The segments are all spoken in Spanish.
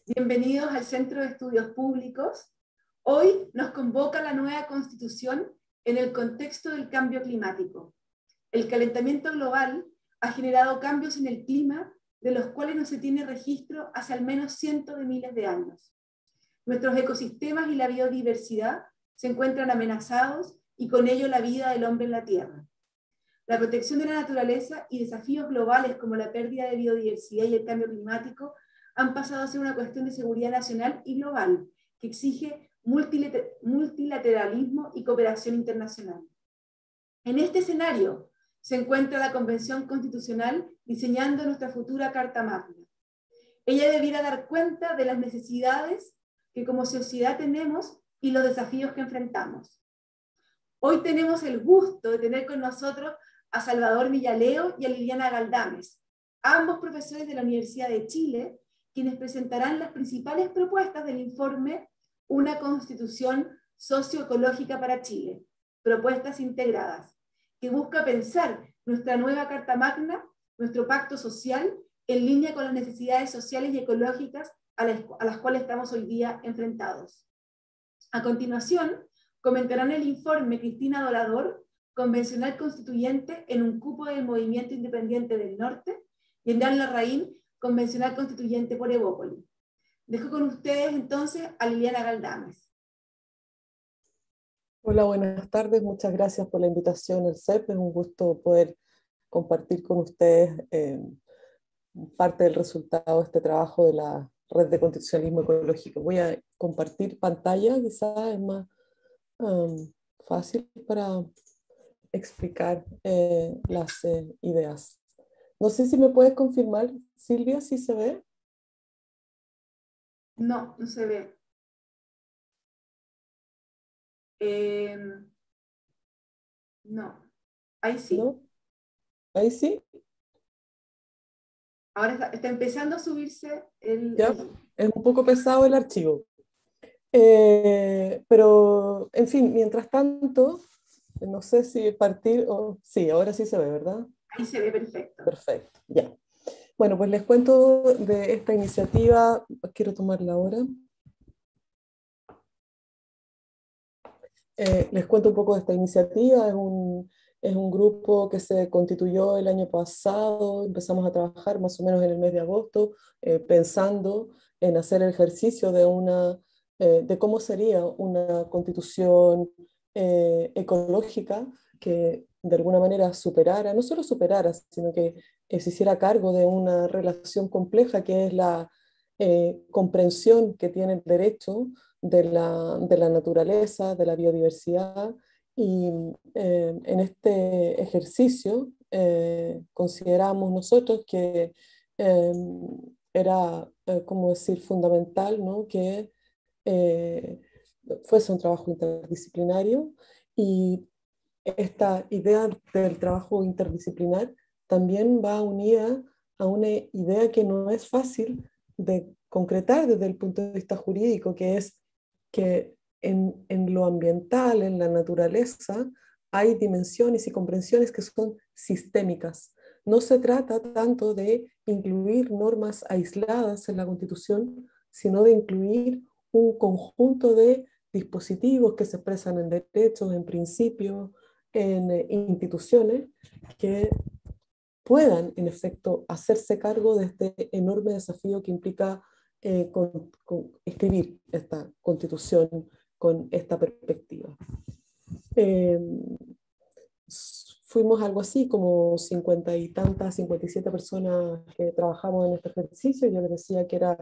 Bienvenidos al Centro de Estudios Públicos. Hoy nos convoca la nueva Constitución en el contexto del cambio climático. El calentamiento global ha generado cambios en el clima de los cuales no se tiene registro hace al menos cientos de miles de años. Nuestros ecosistemas y la biodiversidad se encuentran amenazados y con ello la vida del hombre en la Tierra. La protección de la naturaleza y desafíos globales como la pérdida de biodiversidad y el cambio climático han pasado a ser una cuestión de seguridad nacional y global, que exige multilateralismo y cooperación internacional. En este escenario se encuentra la Convención Constitucional diseñando nuestra futura Carta Magna. Ella debiera dar cuenta de las necesidades que como sociedad tenemos y los desafíos que enfrentamos. Hoy tenemos el gusto de tener con nosotros a Salvador Villaleo y a Liliana Galdames, ambos profesores de la Universidad de Chile, quienes presentarán las principales propuestas del informe Una Constitución Socioecológica para Chile, propuestas integradas, que busca pensar nuestra nueva Carta Magna, nuestro pacto social, en línea con las necesidades sociales y ecológicas a las cuales estamos hoy día enfrentados. A continuación, comentarán el informe Cristina Dorador, convencional constituyente en un cupo del Movimiento Independiente del Norte, y Hernán Larraín, convencional constituyente por Evópoli. Dejo con ustedes entonces a Liliana Galdames. Hola, buenas tardes. Muchas gracias por la invitación al CEP. Es un gusto poder compartir con ustedes parte del resultado de este trabajo de la Red de Constitucionalismo Ecológico. Voy a compartir pantalla, quizás es más fácil para explicar las ideas. No sé si me puedes confirmar, Silvia, si se ve. No, no se ve. No, ahí sí. ¿No? ¿Ahí sí? Ahora está empezando a subirse Ya, es un poco pesado el archivo. Pero, en fin, mientras tanto, no sé si partir o... Sí, ahora sí se ve, ¿verdad? Ahí se ve perfecto. Perfecto, ya. Bueno, pues les cuento de esta iniciativa. Quiero tomarla ahora. Les cuento un poco de esta iniciativa. Es un grupo que se constituyó el año pasado. Empezamos a trabajar más o menos en el mes de agosto, pensando en hacer el ejercicio de cómo sería una constitución ecológica que de alguna manera superara, no solo superara, sino que se hiciera cargo de una relación compleja que es la comprensión que tiene el derecho de la naturaleza, de la biodiversidad, y en este ejercicio consideramos nosotros que eh, era, como decir, fundamental, ¿no? Que eh, fuese un trabajo interdisciplinario, y esta idea del trabajo interdisciplinar también va unida a una idea que no es fácil de concretar desde el punto de vista jurídico, que es que en lo ambiental, en la naturaleza, hay dimensiones y comprensiones que son sistémicas. No se trata tanto de incluir normas aisladas en la Constitución, sino de incluir un conjunto de dispositivos que se expresan en derechos, en principios, en instituciones que puedan, en efecto, hacerse cargo de este enorme desafío que implica con escribir esta constitución con esta perspectiva. Eh, Fuimos algo así como 50 y tantas, 57 personas que trabajamos en este ejercicio. Yo les decía que era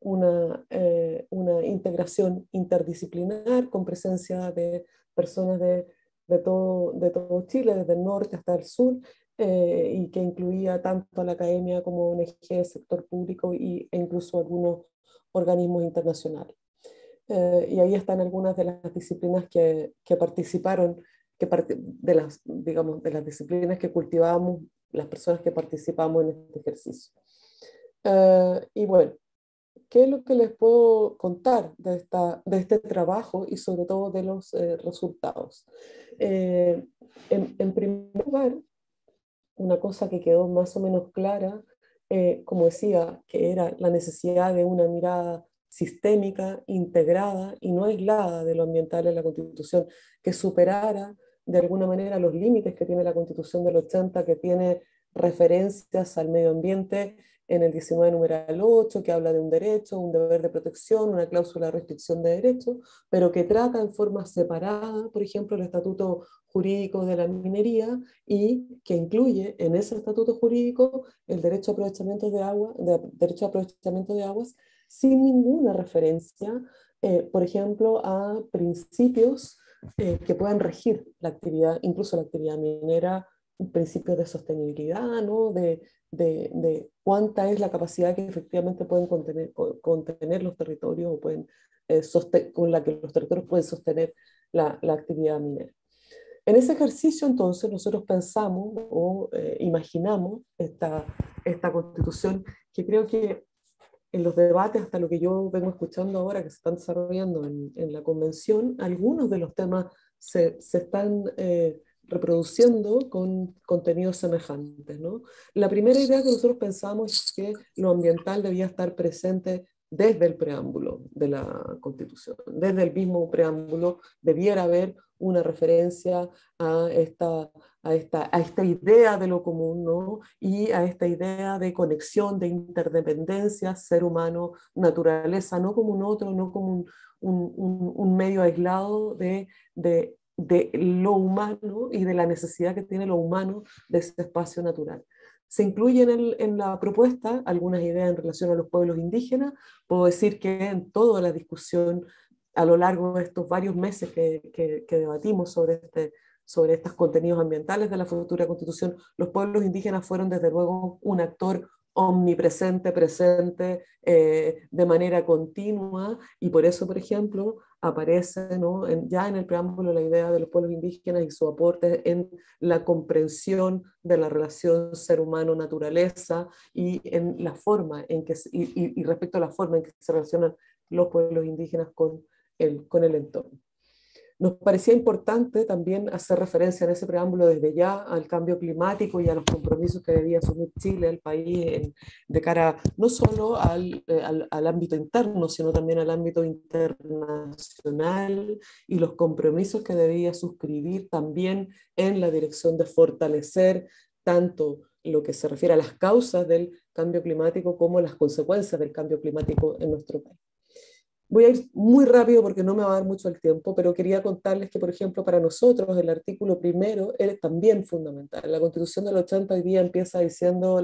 una integración interdisciplinar con presencia de personas de todo Chile, desde el norte hasta el sur, y que incluía tanto a la academia como ONG, sector público e incluso algunos organismos internacionales. Y ahí están algunas de las disciplinas que participaron, de las, digamos, de las disciplinas que cultivamos, las personas que participamos en este ejercicio. Y bueno, ¿qué es lo que les puedo contar de este trabajo y sobre todo de los resultados? En primer lugar, una cosa que quedó más o menos clara, como decía, que era la necesidad de una mirada sistémica, integrada y no aislada de lo ambiental en la Constitución, que superara de alguna manera los límites que tiene la Constitución del 80, que tiene referencias al medio ambiente en el 19 numeral 8, que habla de un derecho, un deber de protección, una cláusula de restricción de derechos, pero que trata en forma separada, por ejemplo, el estatuto jurídico de la minería y que incluye en ese estatuto jurídico el derecho a aprovechamiento de agua, derecho a aprovechamiento de aguas, sin ninguna referencia, por ejemplo, a principios que puedan regir la actividad, incluso la actividad minera, principios de sostenibilidad, ¿no? De cuánta es la capacidad que efectivamente pueden contener los territorios o pueden, con la que los territorios pueden sostener la actividad minera. En ese ejercicio, entonces, nosotros pensamos o imaginamos esta constitución que creo que en los debates, hasta lo que yo vengo escuchando ahora que se están desarrollando en la convención, algunos de los temas se están reproduciendo con contenidos semejantes, ¿no? La primera idea que nosotros pensamos es que lo ambiental debía estar presente desde el preámbulo de la Constitución. Desde el mismo preámbulo debiera haber una referencia a esta idea de lo común, ¿no? Y a esta idea de conexión, de interdependencia, ser humano, naturaleza, no como un otro, no como un medio aislado de lo humano y de la necesidad que tiene lo humano de ese espacio natural. Se incluyen en la propuesta algunas ideas en relación a los pueblos indígenas. Puedo decir que en toda la discusión a lo largo de estos varios meses que debatimos sobre estos contenidos ambientales de la futura Constitución, los pueblos indígenas fueron desde luego un actor omnipresente, presente de manera continua, y por eso, por ejemplo, aparece, ¿no? Ya en el preámbulo la idea de los pueblos indígenas y su aporte en la comprensión de la relación ser humano-naturaleza y en la forma en que, y respecto a la forma en que se relacionan los pueblos indígenas con el entorno. Nos parecía importante también hacer referencia en ese preámbulo desde ya al cambio climático y a los compromisos que debía asumir Chile, el país, de cara no solo al ámbito interno, sino también al ámbito internacional y los compromisos que debía suscribir también en la dirección de fortalecer tanto lo que se refiere a las causas del cambio climático como las consecuencias del cambio climático en nuestro país. Voy a ir muy rápido porque no me va a dar mucho el tiempo, pero quería contarles que, por ejemplo, para nosotros el artículo primero es también fundamental. La Constitución del 80 hoy día empieza diciendo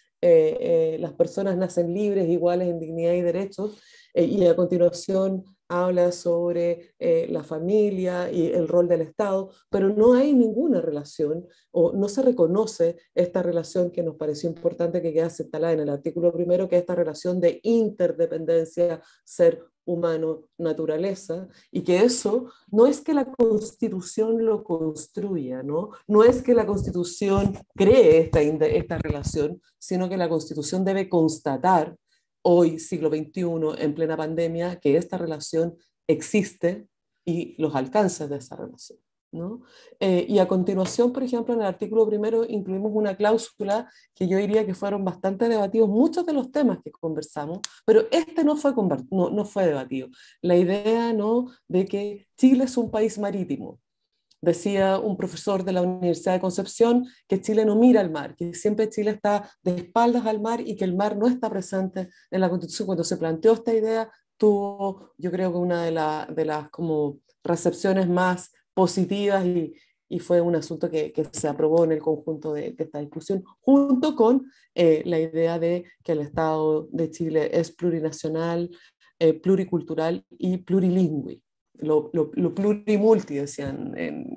las personas nacen libres, iguales en dignidad y derechos, y a continuación habla sobre la familia y el rol del Estado, pero no hay ninguna relación o no se reconoce esta relación que nos pareció importante que queda señalada en el artículo primero, que es esta relación de interdependencia, ser humano, naturaleza, y que eso no es que la Constitución lo construya, ¿no? No es que la Constitución cree esta relación, sino que la Constitución debe constatar hoy, siglo XXI, en plena pandemia, que esta relación existe y los alcances de esa relación, ¿no? Y a continuación, por ejemplo, en el artículo primero incluimos una cláusula que yo diría que fueron bastante debatidos muchos de los temas que conversamos, pero este no fue debatido. La idea, ¿no?, de que Chile es un país marítimo. Decía un profesor de la Universidad de Concepción que Chile no mira al mar, que siempre Chile está de espaldas al mar y que el mar no está presente en la Constitución. Cuando se planteó esta idea, tuvo, yo creo que una de las como recepciones más positivas y fue un asunto que se aprobó en el conjunto de esta discusión, junto con la idea de que el Estado de Chile es plurinacional, pluricultural y plurilingüe. Lo plurimulti, decían,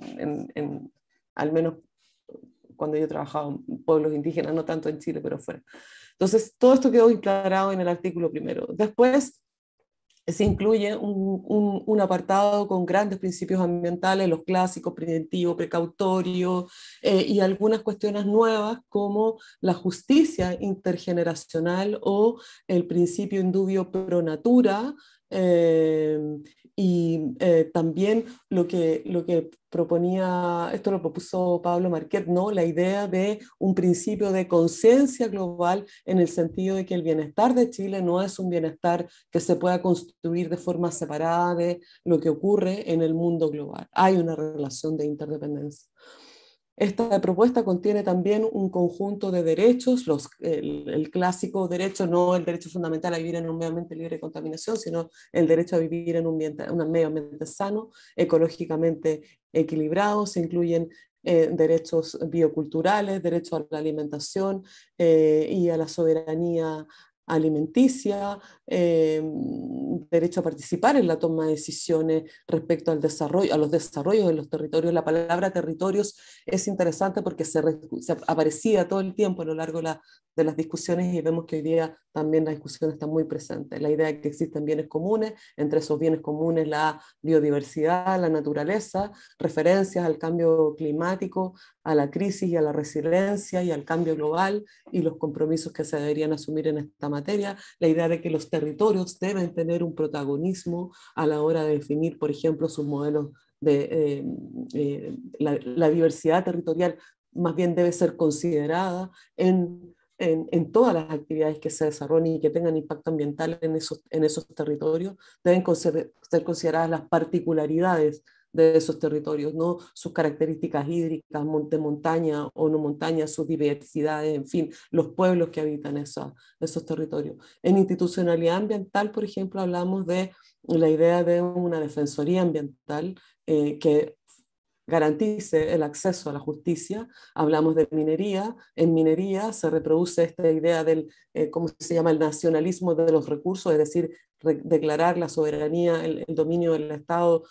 al menos cuando yo trabajaba en pueblos indígenas, no tanto en Chile, pero fuera. Entonces, todo esto quedó declarado en el artículo primero. Después se incluye un apartado con grandes principios ambientales, los clásicos, preventivo, precautorio, y algunas cuestiones nuevas como la justicia intergeneracional o el principio indubio pro natura, También lo que proponía, esto lo propuso Pablo Marquet, ¿no? La idea de un principio de conciencia global en el sentido de que el bienestar de Chile no es un bienestar que se pueda construir de forma separada de lo que ocurre en el mundo global. Hay una relación de interdependencia. Esta propuesta contiene también un conjunto de derechos, el clásico derecho, no el derecho fundamental a vivir en un medio ambiente libre de contaminación, sino el derecho a vivir en un medio ambiente sano, ecológicamente equilibrado. Se incluyen derechos bioculturales, derecho a la alimentación y a la soberanía alimenticia, derecho a participar en la toma de decisiones respecto al desarrollo, a los desarrollos de los territorios. La palabra territorios es interesante porque se aparecía todo el tiempo a lo largo de las discusiones, y vemos que hoy día también la discusión está muy presente. La idea de que existen bienes comunes, entre esos bienes comunes la biodiversidad, la naturaleza, referencias al cambio climático, a la crisis y a la resiliencia y al cambio global y los compromisos que se deberían asumir en esta materia, la idea de que los territorios deben tener un protagonismo a la hora de definir, por ejemplo, sus modelos de la diversidad territorial más bien debe ser considerada en todas las actividades que se desarrollen y que tengan impacto ambiental en esos territorios, deben ser consideradas las particularidades de esos territorios, ¿no? Sus características hídricas, de montaña o no montaña, sus diversidades, en fin, los pueblos que habitan esos territorios. En institucionalidad ambiental, por ejemplo, hablamos de la idea de una defensoría ambiental que garantice el acceso a la justicia. Hablamos de minería. En minería se reproduce esta idea del, ¿cómo se llama?, el nacionalismo de los recursos, es decir, declarar la soberanía, el dominio del Estado,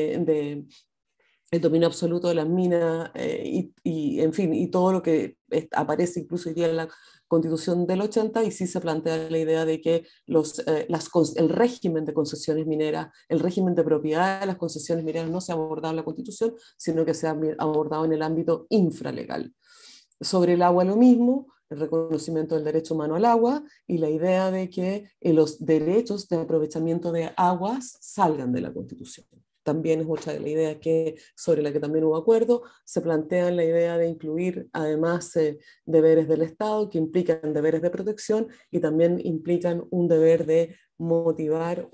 el dominio absoluto de las minas, en fin, y todo lo que aparece incluso hoy día en la Constitución del 80, y sí se plantea la idea de que el régimen de concesiones mineras, el régimen de propiedad de las concesiones mineras no se ha abordado en la Constitución, sino que se ha abordado en el ámbito infralegal. Sobre el agua lo mismo, el reconocimiento del derecho humano al agua y la idea de que los derechos de aprovechamiento de aguas salgan de la Constitución. También es otra de las ideas sobre la que también hubo acuerdo. Se plantea la idea de incluir además deberes del Estado que implican deberes de protección y también implican un deber de motivar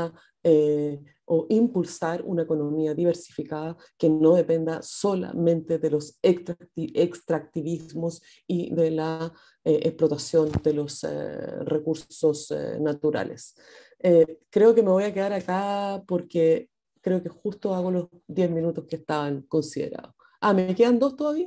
o impulsar una economía diversificada que no dependa solamente de los extractivismos y de la explotación de los recursos naturales. Creo que me voy a quedar acá porque creo que justo hago los 10 minutos que estaban considerados. ¿Me quedan 2 todavía?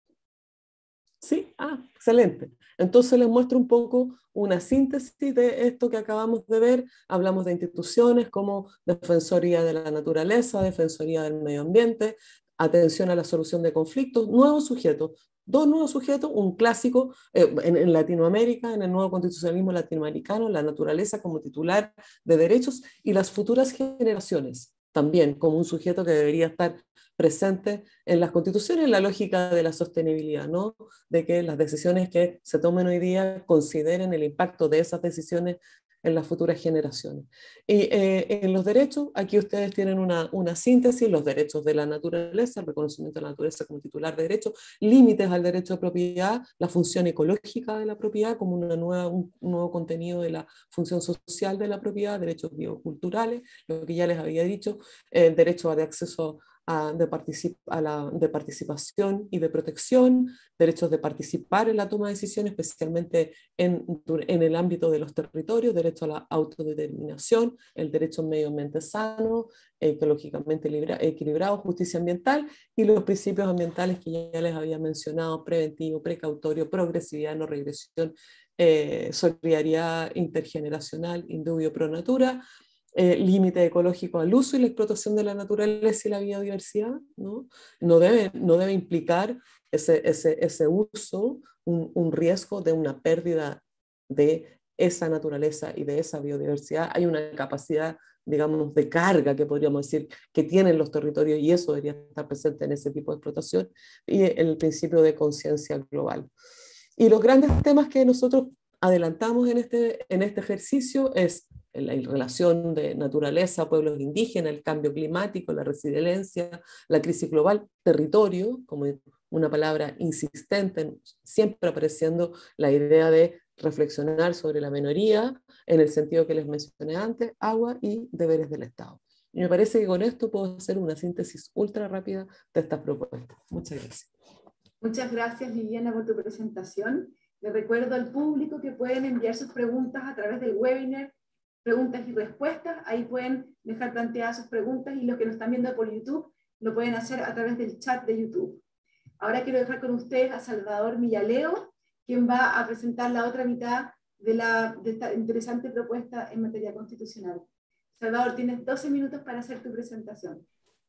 Sí, excelente. Entonces les muestro un poco una síntesis de esto que acabamos de ver. Hablamos de instituciones como Defensoría de la Naturaleza, Defensoría del Medio Ambiente, atención a la solución de conflictos, nuevos sujetos. 2 nuevos sujetos, un clásico en Latinoamérica, en el nuevo constitucionalismo latinoamericano, la naturaleza como titular de derechos y las futuras generaciones también como un sujeto que debería estar presente en las constituciones, en la lógica de la sostenibilidad, ¿no? De que las decisiones que se tomen hoy día consideren el impacto de esas decisiones en las futuras generaciones. Y en los derechos, aquí ustedes tienen una síntesis, los derechos de la naturaleza, el reconocimiento de la naturaleza como titular de derechos, límites al derecho de propiedad, la función ecológica de la propiedad como un nuevo contenido de la función social de la propiedad, derechos bioculturales, lo que ya les había dicho, derecho de acceso de participación y de protección, derechos de participar en la toma de decisiones, especialmente en el ámbito de los territorios, derecho a la autodeterminación, el derecho a un medio ambiente sano, ecológicamente equilibrado, justicia ambiental y los principios ambientales que ya les había mencionado, preventivo, precautorio, progresividad, no regresión, solidaridad intergeneracional, indubio pro natura, límite ecológico al uso y la explotación de la naturaleza y la biodiversidad, ¿no? No debe implicar ese uso un riesgo de una pérdida de esa naturaleza y de esa biodiversidad. Hay una capacidad, digamos, de carga que podríamos decir que tienen los territorios y eso debería estar presente en ese tipo de explotación y el principio de conciencia global. Y los grandes temas que nosotros adelantamos en este ejercicio es la relación de naturaleza, pueblos indígenas, el cambio climático, la resiliencia, la crisis global, territorio, como una palabra insistente, siempre apareciendo la idea de reflexionar sobre la minoría, en el sentido que les mencioné antes, agua y deberes del Estado. Y me parece que con esto puedo hacer una síntesis ultra rápida de esta propuesta. Muchas gracias. Muchas gracias, Liliana, por tu presentación. Les recuerdo al público que pueden enviar sus preguntas a través del webinar, preguntas y respuestas. Ahí pueden dejar planteadas sus preguntas y los que nos están viendo por YouTube lo pueden hacer a través del chat de YouTube. Ahora quiero dejar con ustedes a Salvador Millaleo, quien va a presentar la otra mitad de esta interesante propuesta en materia constitucional. Salvador, tienes 12 minutos para hacer tu presentación.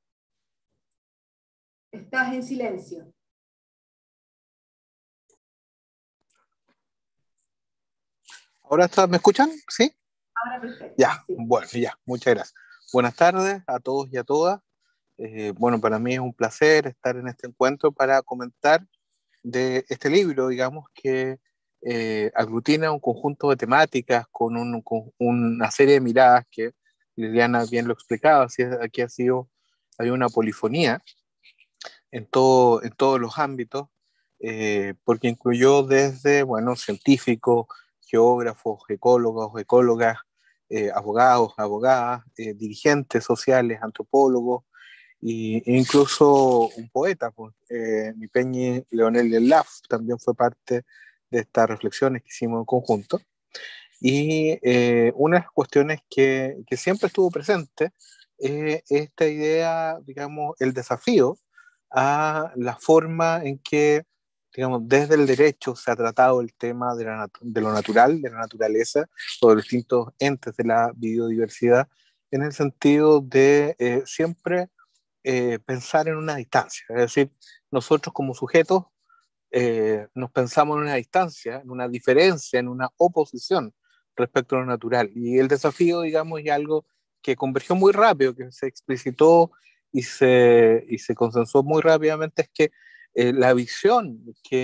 Estás en silencio. ¿Ahora me escuchan? ¿Sí? Ahora perfecto. Ya, Sí. bueno, ya, muchas gracias. Buenas tardes a todos y a todas. Bueno, para mí es un placer estar en este encuentro para comentar de este libro, digamos, que aglutina un conjunto de temáticas con una serie de miradas que Liliana bien lo explicaba. Así es, aquí hay una polifonía en todos los ámbitos, porque incluyó desde, bueno, científicos, geógrafos, ecólogas, abogados, abogadas, dirigentes sociales, antropólogos, e incluso un poeta, pues, mi peñi Leonel Laf también fue parte de estas reflexiones que hicimos en conjunto. Y unas cuestiones que siempre estuvo presente, esta idea, digamos, el desafío a la forma en que, digamos, desde el derecho se ha tratado el tema de lo natural, de la naturaleza, o de los distintos entes de la biodiversidad, en el sentido de siempre pensar en una distancia. Es decir, nosotros como sujetos nos pensamos en una distancia, en una diferencia, en una oposición respecto a lo natural. Y el desafío, digamos, es algo que convergió muy rápido, que se explicitó y se consensuó muy rápidamente, es que la visión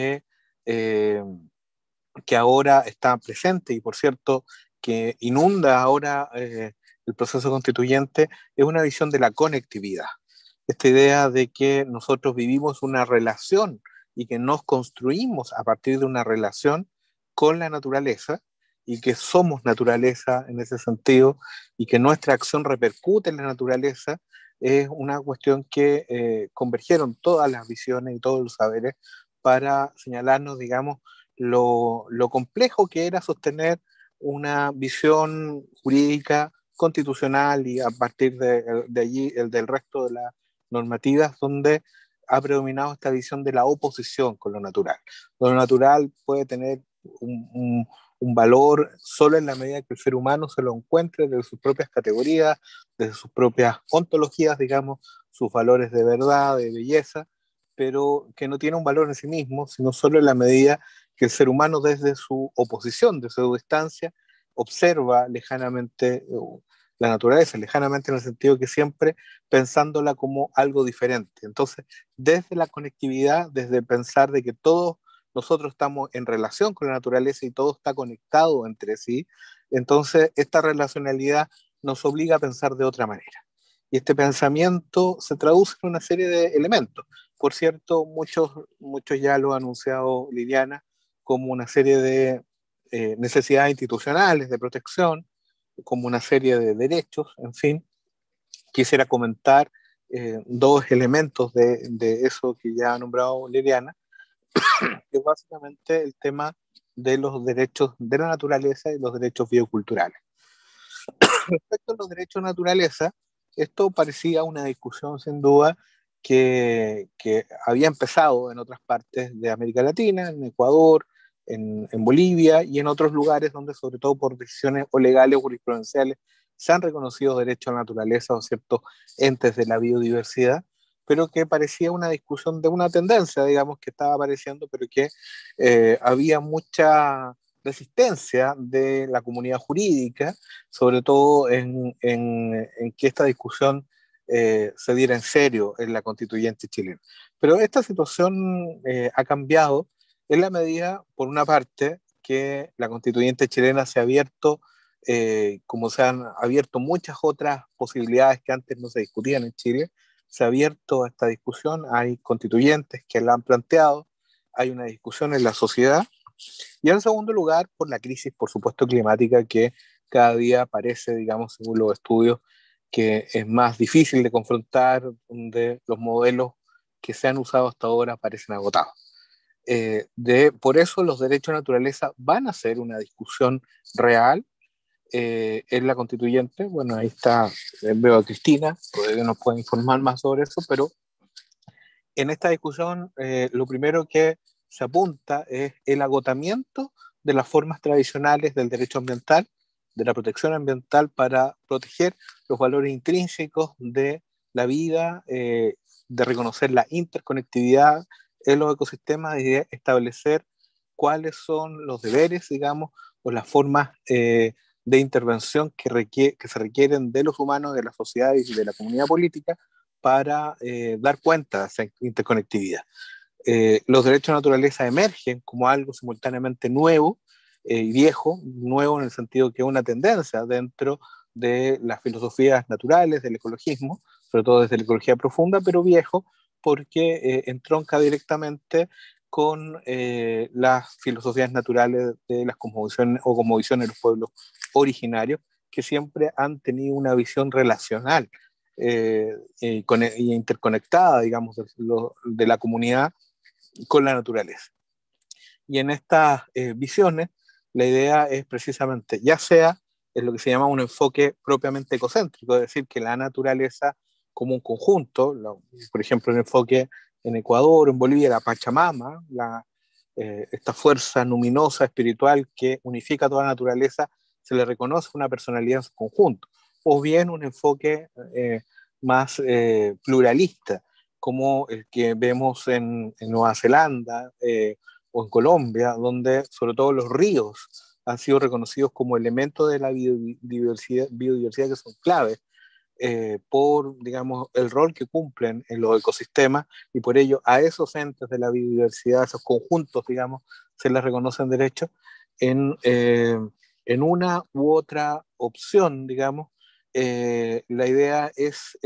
eh, que ahora está presente y, por cierto, que inunda ahora el proceso constituyente, es una visión de la conectividad. Esta idea de que nosotros vivimos una relación y que nos construimos a partir de una relación con la naturaleza y que somos naturaleza en ese sentido y que nuestra acción repercute en la naturaleza, es una cuestión que convergieron todas las visiones y todos los saberes para señalarnos, digamos, lo complejo que era sostener una visión jurídica constitucional y a partir de allí el del resto de las normativas donde ha predominado esta visión de la oposición con lo natural. Lo natural puede tener un valor solo en la medida que el ser humano se lo encuentre desde sus propias categorías, desde sus propias ontologías, digamos, sus valores de verdad, de belleza, pero que no tiene un valor en sí mismo, sino solo en la medida que el ser humano desde su oposición, desde su distancia, observa lejanamente la naturaleza, lejanamente en el sentido que siempre pensándola como algo diferente. Entonces, desde la conectividad, desde pensar de que todos nosotros estamos en relación con la naturaleza y todo está conectado entre sí, entonces esta relacionalidad nos obliga a pensar de otra manera. Y este pensamiento se traduce en una serie de elementos. Por cierto, muchos ya lo ha anunciado Liliana, como una serie de necesidades institucionales de protección, como una serie de derechos, en fin. Quisiera comentar dos elementos de eso que ya ha nombrado Liliana, que es básicamente el tema de los derechos de la naturaleza y los derechos bioculturales. Respecto a los derechos de naturaleza, esto parecía una discusión sin duda que había empezado en otras partes de América Latina, en Ecuador, en Bolivia y en otros lugares donde, sobre todo por decisiones o legales o jurisprudenciales, se han reconocido derechos a la naturaleza o ciertos entes de la biodiversidad, pero que parecía una discusión de una tendencia, digamos, que estaba apareciendo, pero que había mucha resistencia de la comunidad jurídica, sobre todo en que esta discusión se diera en serio en la constituyente chilena. Pero esta situación ha cambiado en la medida, por una parte, que la constituyente chilena se ha abierto como se han abierto muchas otras posibilidades que antes no se discutían en Chile, se ha abierto esta discusión, hay constituyentes que la han planteado, hay una discusión en la sociedad, y en segundo lugar, por la crisis, por supuesto, climática, que cada día parece, digamos, según los estudios, que es más difícil de confrontar, donde los modelos que se han usado hasta ahora parecen agotados. Por eso los derechos de naturaleza van a ser una discusión real en la constituyente. Bueno, ahí está, veo a Cristina, que nos puede informar más sobre eso, pero en esta discusión lo primero que se apunta es el agotamiento de las formas tradicionales del derecho ambiental, de la protección ambiental para proteger los valores intrínsecos de la vida, de reconocer la interconectividad en los ecosistemas y de establecer cuáles son los deberes, digamos, o las formas de intervención que se requieren de los humanos, de las sociedades y de la comunidad política para dar cuenta de esa interconectividad. Los derechos de naturaleza emergen como algo simultáneamente nuevo y viejo, nuevo en el sentido que es una tendencia dentro de las filosofías naturales, del ecologismo, sobre todo desde la ecología profunda, pero viejo porque entronca directamente con las filosofías naturales de las cosmovisiones o cosmovisiones de los pueblos originarios, que siempre han tenido una visión relacional y interconectada, digamos, de la comunidad con la naturaleza. Y en estas visiones, la idea es precisamente, ya sea en lo que se llama un enfoque propiamente ecocéntrico, es decir, que la naturaleza como un conjunto, por ejemplo, el enfoque en Ecuador, en Bolivia, la Pachamama, esta fuerza luminosa, espiritual que unifica toda la naturaleza, se le reconoce una personalidad en su conjunto, o bien un enfoque más pluralista, como el que vemos en Nueva Zelanda o en Colombia, donde sobre todo los ríos han sido reconocidos como elementos de la biodiversidad que son claves por, digamos, el rol que cumplen en los ecosistemas, y por ello a esos entes de la biodiversidad, esos conjuntos, digamos, se les reconocen derechos en una u otra opción, digamos. La idea es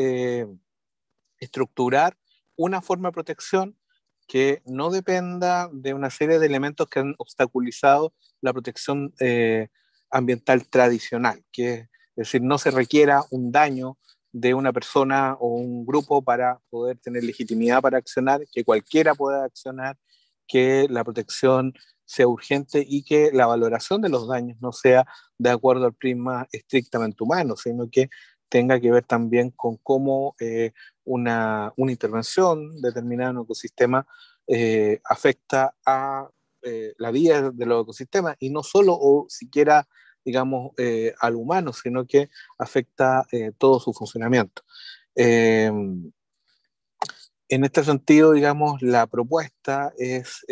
estructurar una forma de protección que no dependa de una serie de elementos que han obstaculizado la protección ambiental tradicional, que es decir, no se requiera un daño de una persona o un grupo para poder tener legitimidad para accionar, que cualquiera pueda accionar, que la protección sea urgente y que la valoración de los daños no sea de acuerdo al prisma estrictamente humano, sino que tenga que ver también con cómo una intervención determinada en un ecosistema afecta a la vida de los ecosistemas, y no solo o siquiera, digamos, al humano, sino que afecta todo su funcionamiento. En este sentido, digamos, la propuesta es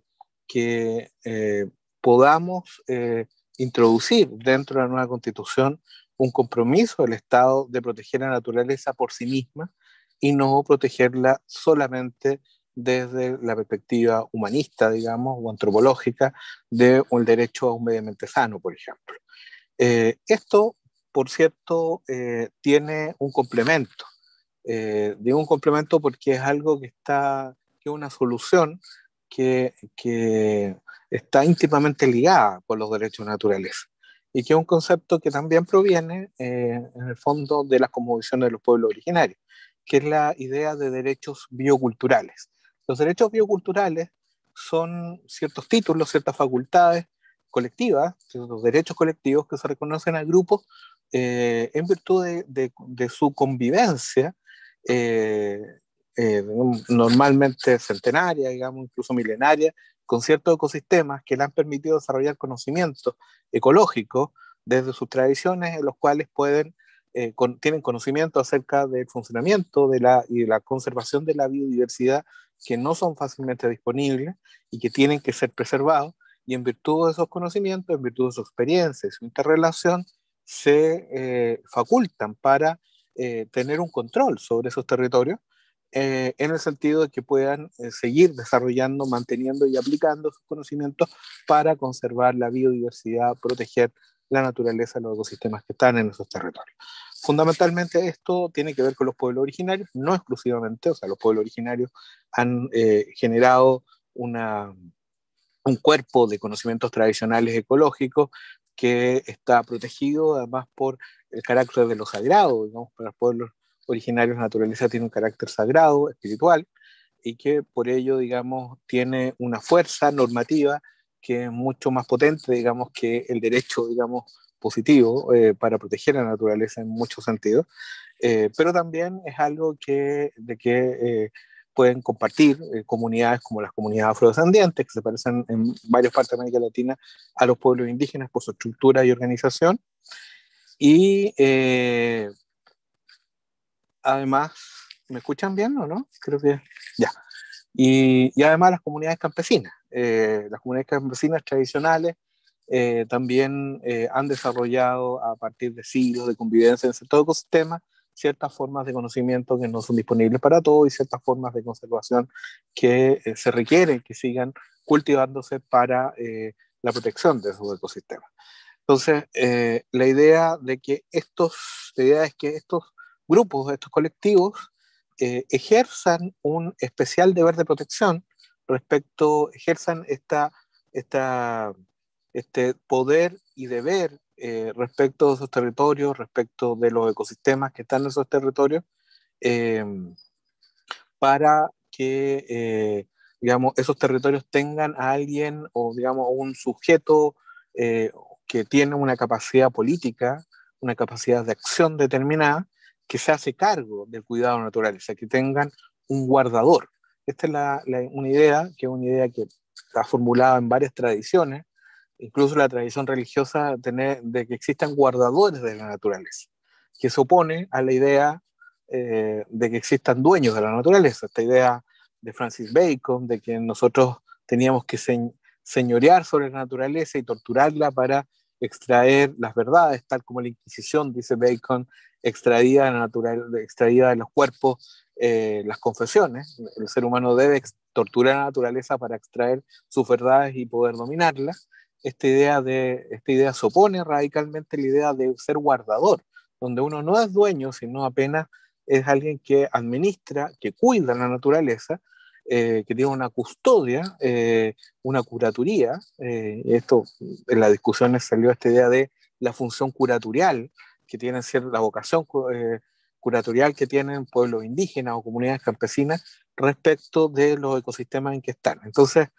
que podamos introducir dentro de la nueva Constitución un compromiso del Estado de proteger la naturaleza por sí misma y no protegerla solamente desde la perspectiva humanista, digamos, o antropológica de un derecho a un medio ambiente sano, por ejemplo. Esto, por cierto, tiene un complemento. Digo un complemento porque es algo que es una solución que está íntimamente ligada con los derechos de naturaleza y que es un concepto que también proviene en el fondo de las cosmovisiones de los pueblos originarios, que es la idea de derechos bioculturales. Los derechos bioculturales son ciertos títulos, ciertas facultades colectivas, ciertos derechos colectivos que se reconocen a grupos en virtud de su convivencia, eh, normalmente centenaria, digamos, incluso milenaria, con ciertos ecosistemas que le han permitido desarrollar conocimientos ecológicos desde sus tradiciones, en los cuales tienen conocimiento acerca del funcionamiento y de la conservación de la biodiversidad, que no son fácilmente disponibles y que tienen que ser preservados, y en virtud de esos conocimientos, en virtud de su experiencia y su interrelación, se facultan para tener un control sobre esos territorios, en el sentido de que puedan seguir desarrollando, manteniendo y aplicando sus conocimientos para conservar la biodiversidad, proteger la naturaleza, los ecosistemas que están en esos territorios. Fundamentalmente esto tiene que ver con los pueblos originarios, no exclusivamente, o sea, los pueblos originarios han generado un cuerpo de conocimientos tradicionales ecológicos que está protegido además por el carácter de lo sagrado. Digamos, para los pueblos originarios la naturaleza tiene un carácter sagrado, espiritual, y que por ello, digamos, tiene una fuerza normativa que es mucho más potente, digamos, que el derecho, digamos, positivo para proteger la naturaleza en muchos sentidos, pero también es algo que pueden compartir comunidades como las comunidades afrodescendientes, que se parecen en varias partes de América Latina a los pueblos indígenas por su estructura y organización. Y además, ¿me escuchan bien o no? Creo que ya. Y además las comunidades campesinas. Las comunidades campesinas tradicionales también han desarrollado a partir de siglos de convivencia en ciertos ecosistemas ciertas formas de conocimiento que no son disponibles para todos y ciertas formas de conservación que se requieren que sigan cultivándose para la protección de esos ecosistemas. Entonces, la idea es que estos grupos, estos colectivos, ejerzan un especial deber de protección ejerzan este poder y deber respecto de esos territorios, respecto de los ecosistemas que están en esos territorios, para que, digamos, esos territorios tengan a alguien o, digamos, un sujeto que tiene una capacidad política, una capacidad de acción determinada, que se hace cargo del cuidado de la naturaleza, que tengan un guardador. Esta es una idea que está formulada en varias tradiciones, incluso la tradición religiosa de que existan guardadores de la naturaleza, que se opone a la idea de que existan dueños de la naturaleza, esta idea de Francis Bacon, de que nosotros teníamos que señorear sobre la naturaleza y torturarla para extraer las verdades, tal como la Inquisición, dice Bacon, extraía de los cuerpos las confesiones. El ser humano debe torturar a la naturaleza para extraer sus verdades y poder dominarlas. Esta idea se opone radicalmente a la idea de ser guardador, donde uno no es dueño, sino apenas es alguien que administra, que cuida la naturaleza, que tiene una custodia, una curatoría. Esto en las discusiones salió esta idea de la función curatorial, que tienen la vocación curatorial que tienen pueblos indígenas o comunidades campesinas respecto de los ecosistemas en que están. Entonces,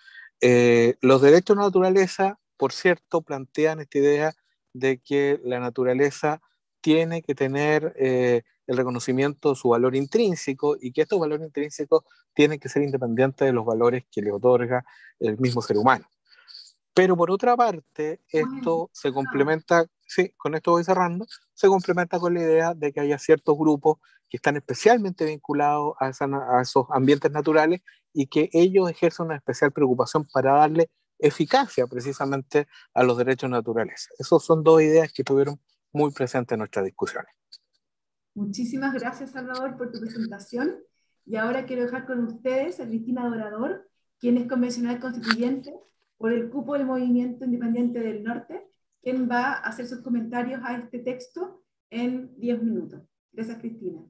los derechos de la naturaleza, por cierto, plantean esta idea de que la naturaleza tiene que tener el reconocimiento de su valor intrínseco y que estos valores intrínsecos tienen que ser independientes de los valores que le otorga el mismo ser humano. Pero por otra parte, esto se complementa, sí, con esto voy cerrando, se complementa con la idea de que haya ciertos grupos que están especialmente vinculados a esos ambientes naturales y que ellos ejercen una especial preocupación para darle eficacia precisamente a los derechos naturales. Esas son dos ideas que estuvieron muy presentes en nuestras discusiones. Muchísimas gracias, Salvador, por tu presentación. Y ahora quiero dejar con ustedes a Cristina Dorador, quien es convencional constituyente por el cupo del Movimiento Independiente del Norte, quien va a hacer sus comentarios a este texto en 10 minutos. Gracias, Cristina.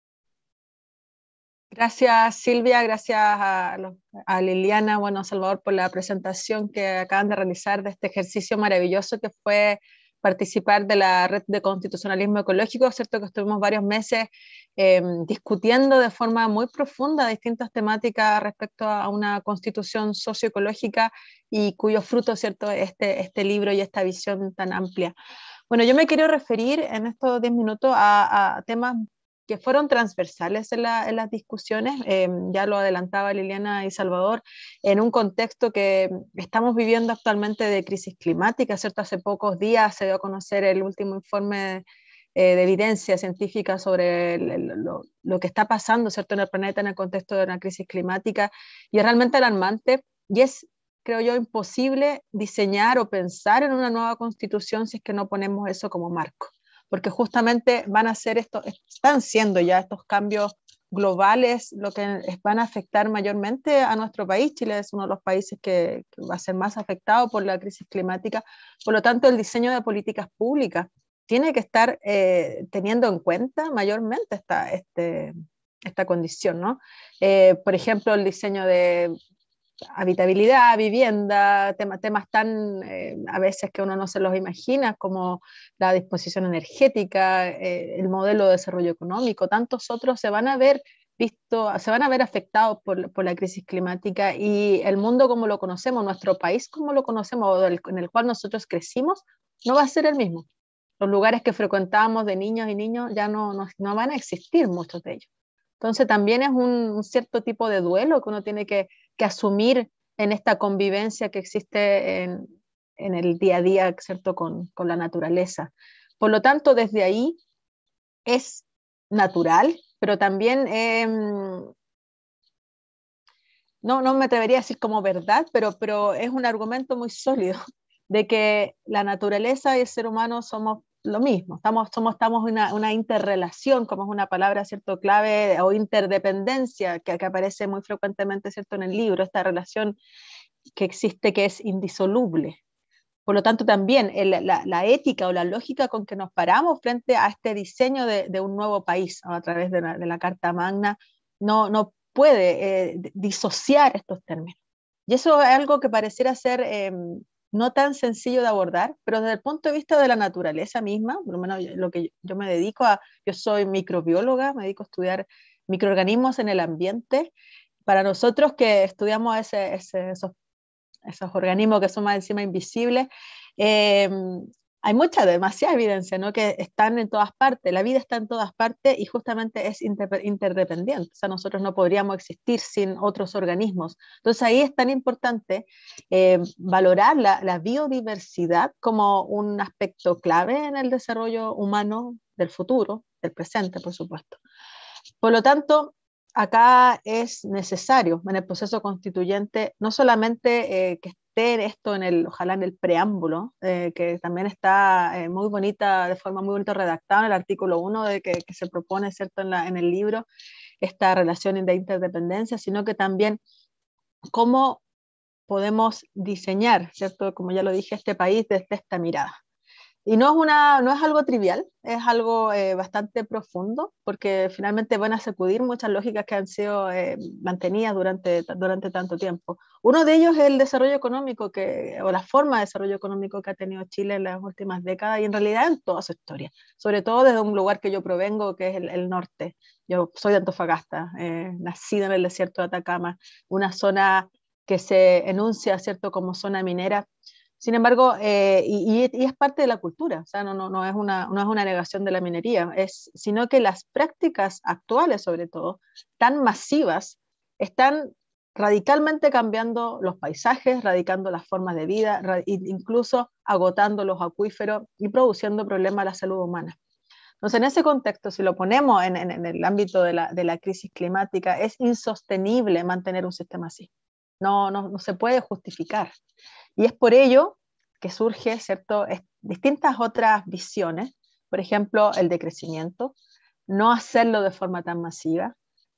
Gracias, Silvia, gracias a Liliana, bueno, Salvador, por la presentación que acaban de realizar de este ejercicio maravilloso que fue participar de la Red de Constitucionalismo Ecológico, ¿cierto? Que estuvimos varios meses discutiendo de forma muy profunda distintas temáticas respecto a una constitución socioecológica y cuyo fruto, ¿cierto?, este libro y esta visión tan amplia. Bueno, yo me quiero referir en estos 10 minutos a temas que fueron transversales en las discusiones, ya lo adelantaba Liliana y Salvador, en un contexto que estamos viviendo actualmente de crisis climática, ¿cierto? Hace pocos días se dio a conocer el último informe de evidencia científica sobre lo que está pasando, ¿cierto?, en el planeta en el contexto de una crisis climática, y es realmente alarmante, y es, creo yo, imposible diseñar o pensar en una nueva constitución si es que no ponemos eso como marco, porque justamente están siendo ya estos cambios globales lo que van a afectar mayormente a nuestro país. Chile es uno de los países que va a ser más afectado por la crisis climática. Por lo tanto, el diseño de políticas públicas tiene que estar teniendo en cuenta mayormente esta condición, ¿no? Por ejemplo, el diseño de habitabilidad, vivienda, temas tan a veces que uno no se los imagina, como la disposición energética, el modelo de desarrollo económico. Tantos otros se van a ver afectados por la crisis climática, y el mundo como lo conocemos, nuestro país como lo conocemos, en el cual nosotros crecimos, no va a ser el mismo. Los lugares que frecuentábamos de niños y niños ya no van a existir muchos de ellos. Entonces también es un cierto tipo de duelo que uno tiene que asumir en esta convivencia que existe en el día a día, ¿cierto? Con la naturaleza. Por lo tanto, desde ahí es natural, pero también, no me atrevería a decir como verdad, pero es un argumento muy sólido de que la naturaleza y el ser humano somos lo mismo, estamos en una interrelación, como es una palabra, ¿cierto?, clave, o interdependencia, que aparece muy frecuentemente, ¿cierto?, en el libro, esta relación que existe, que es indisoluble. Por lo tanto, también la ética o la lógica con que nos paramos frente a este diseño de un nuevo país, ¿no?, a través de la Carta Magna, no puede disociar estos términos. Y eso es algo que pareciera ser no tan sencillo de abordar, pero desde el punto de vista de la naturaleza misma, por lo menos lo que yo me dedico yo soy microbióloga, me dedico a estudiar microorganismos en el ambiente. Para nosotros que estudiamos esos organismos que son más encima invisibles, hay demasiada evidencia, ¿no?, que están en todas partes, la vida está en todas partes y justamente es interdependiente, o sea, nosotros no podríamos existir sin otros organismos. Entonces ahí es tan importante valorar la biodiversidad como un aspecto clave en el desarrollo humano del futuro, del presente, por supuesto. Por lo tanto, acá es necesario en el proceso constituyente no solamente que esté esto ojalá en el preámbulo, que también está muy bonita, de forma muy bonita redactada en el artículo 1 que se propone, ¿cierto?, en el libro, esta relación de interdependencia, sino que también cómo podemos diseñar, ¿cierto?, como ya lo dije, este país desde esta mirada. Y no es algo trivial, es algo bastante profundo, porque finalmente van a sacudir muchas lógicas que han sido mantenidas durante tanto tiempo. Uno de ellos es el desarrollo económico, o la forma de desarrollo económico que ha tenido Chile en las últimas décadas, y en realidad en toda su historia, sobre todo desde un lugar que yo provengo, que es el norte. Yo soy de Antofagasta, nacida en el desierto de Atacama, una zona que se enuncia, ¿cierto?, como zona minera. Sin embargo, y es parte de la cultura, o sea, no es una negación de la minería, sino que las prácticas actuales, sobre todo, tan masivas, están radicalmente cambiando los paisajes, radicando las formas de vida, incluso agotando los acuíferos y produciendo problemas a la salud humana. Entonces, en ese contexto, si lo ponemos en el ámbito de la crisis climática, es insostenible mantener un sistema así. No se puede justificar. Y es por ello que surge, ¿cierto?, distintas otras visiones, por ejemplo, el decrecimiento, no hacerlo de forma tan masiva,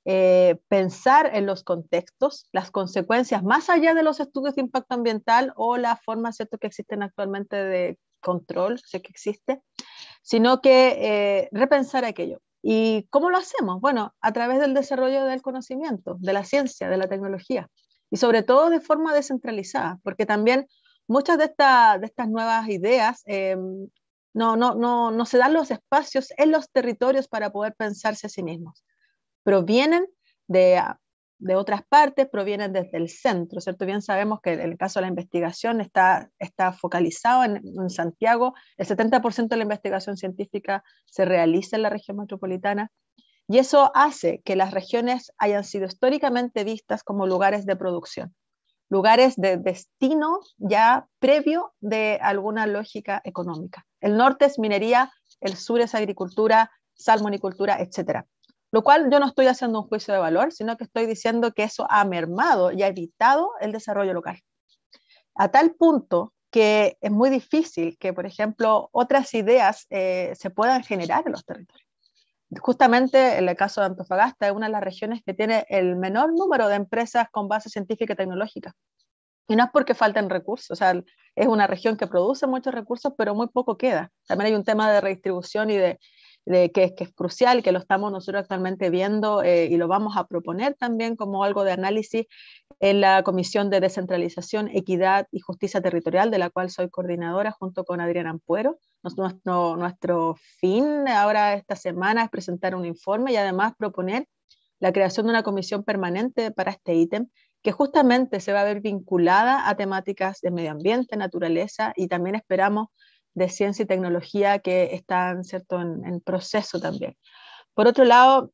pensar en los contextos, las consecuencias, más allá de los estudios de impacto ambiental o las formas, ¿cierto?, que existen actualmente de control, sé que existe, sino que repensar aquello. ¿Y cómo lo hacemos? Bueno, a través del desarrollo del conocimiento, de la ciencia, de la tecnología, y sobre todo de forma descentralizada, porque también muchas de estas nuevas ideas no se dan los espacios en los territorios para poder pensarse a sí mismos. Provienen de otras partes, provienen desde el centro, ¿cierto? Bien sabemos que en el caso de la investigación está focalizado en Santiago, el 70% de la investigación científica se realiza en la región metropolitana, y eso hace que las regiones hayan sido históricamente vistas como lugares de producción, lugares de destino ya previo de alguna lógica económica. El norte es minería, el sur es agricultura, salmonicultura, etc. Lo cual yo no estoy haciendo un juicio de valor, sino que estoy diciendo que eso ha mermado y ha evitado el desarrollo local. A tal punto que es muy difícil que, por ejemplo, otras ideas se puedan generar en los territorios. Justamente en el caso de Antofagasta es una de las regiones que tiene el menor número de empresas con base científica y tecnológica. Y no es porque falten recursos, o sea, es una región que produce muchos recursos, pero muy poco queda. También hay un tema de redistribución y de que es crucial, que lo estamos nosotros actualmente viendo y lo vamos a proponer también como algo de análisis en la Comisión de Descentralización, Equidad y Justicia Territorial, de la cual soy coordinadora junto con Adriana Ampuero. Nuestro fin ahora esta semana es presentar un informe y además proponer la creación de una comisión permanente para este ítem, que justamente se va a ver vinculada a temáticas de medio ambiente, naturaleza y también esperamos de ciencia y tecnología que están, ¿cierto?, en proceso también. Por otro lado,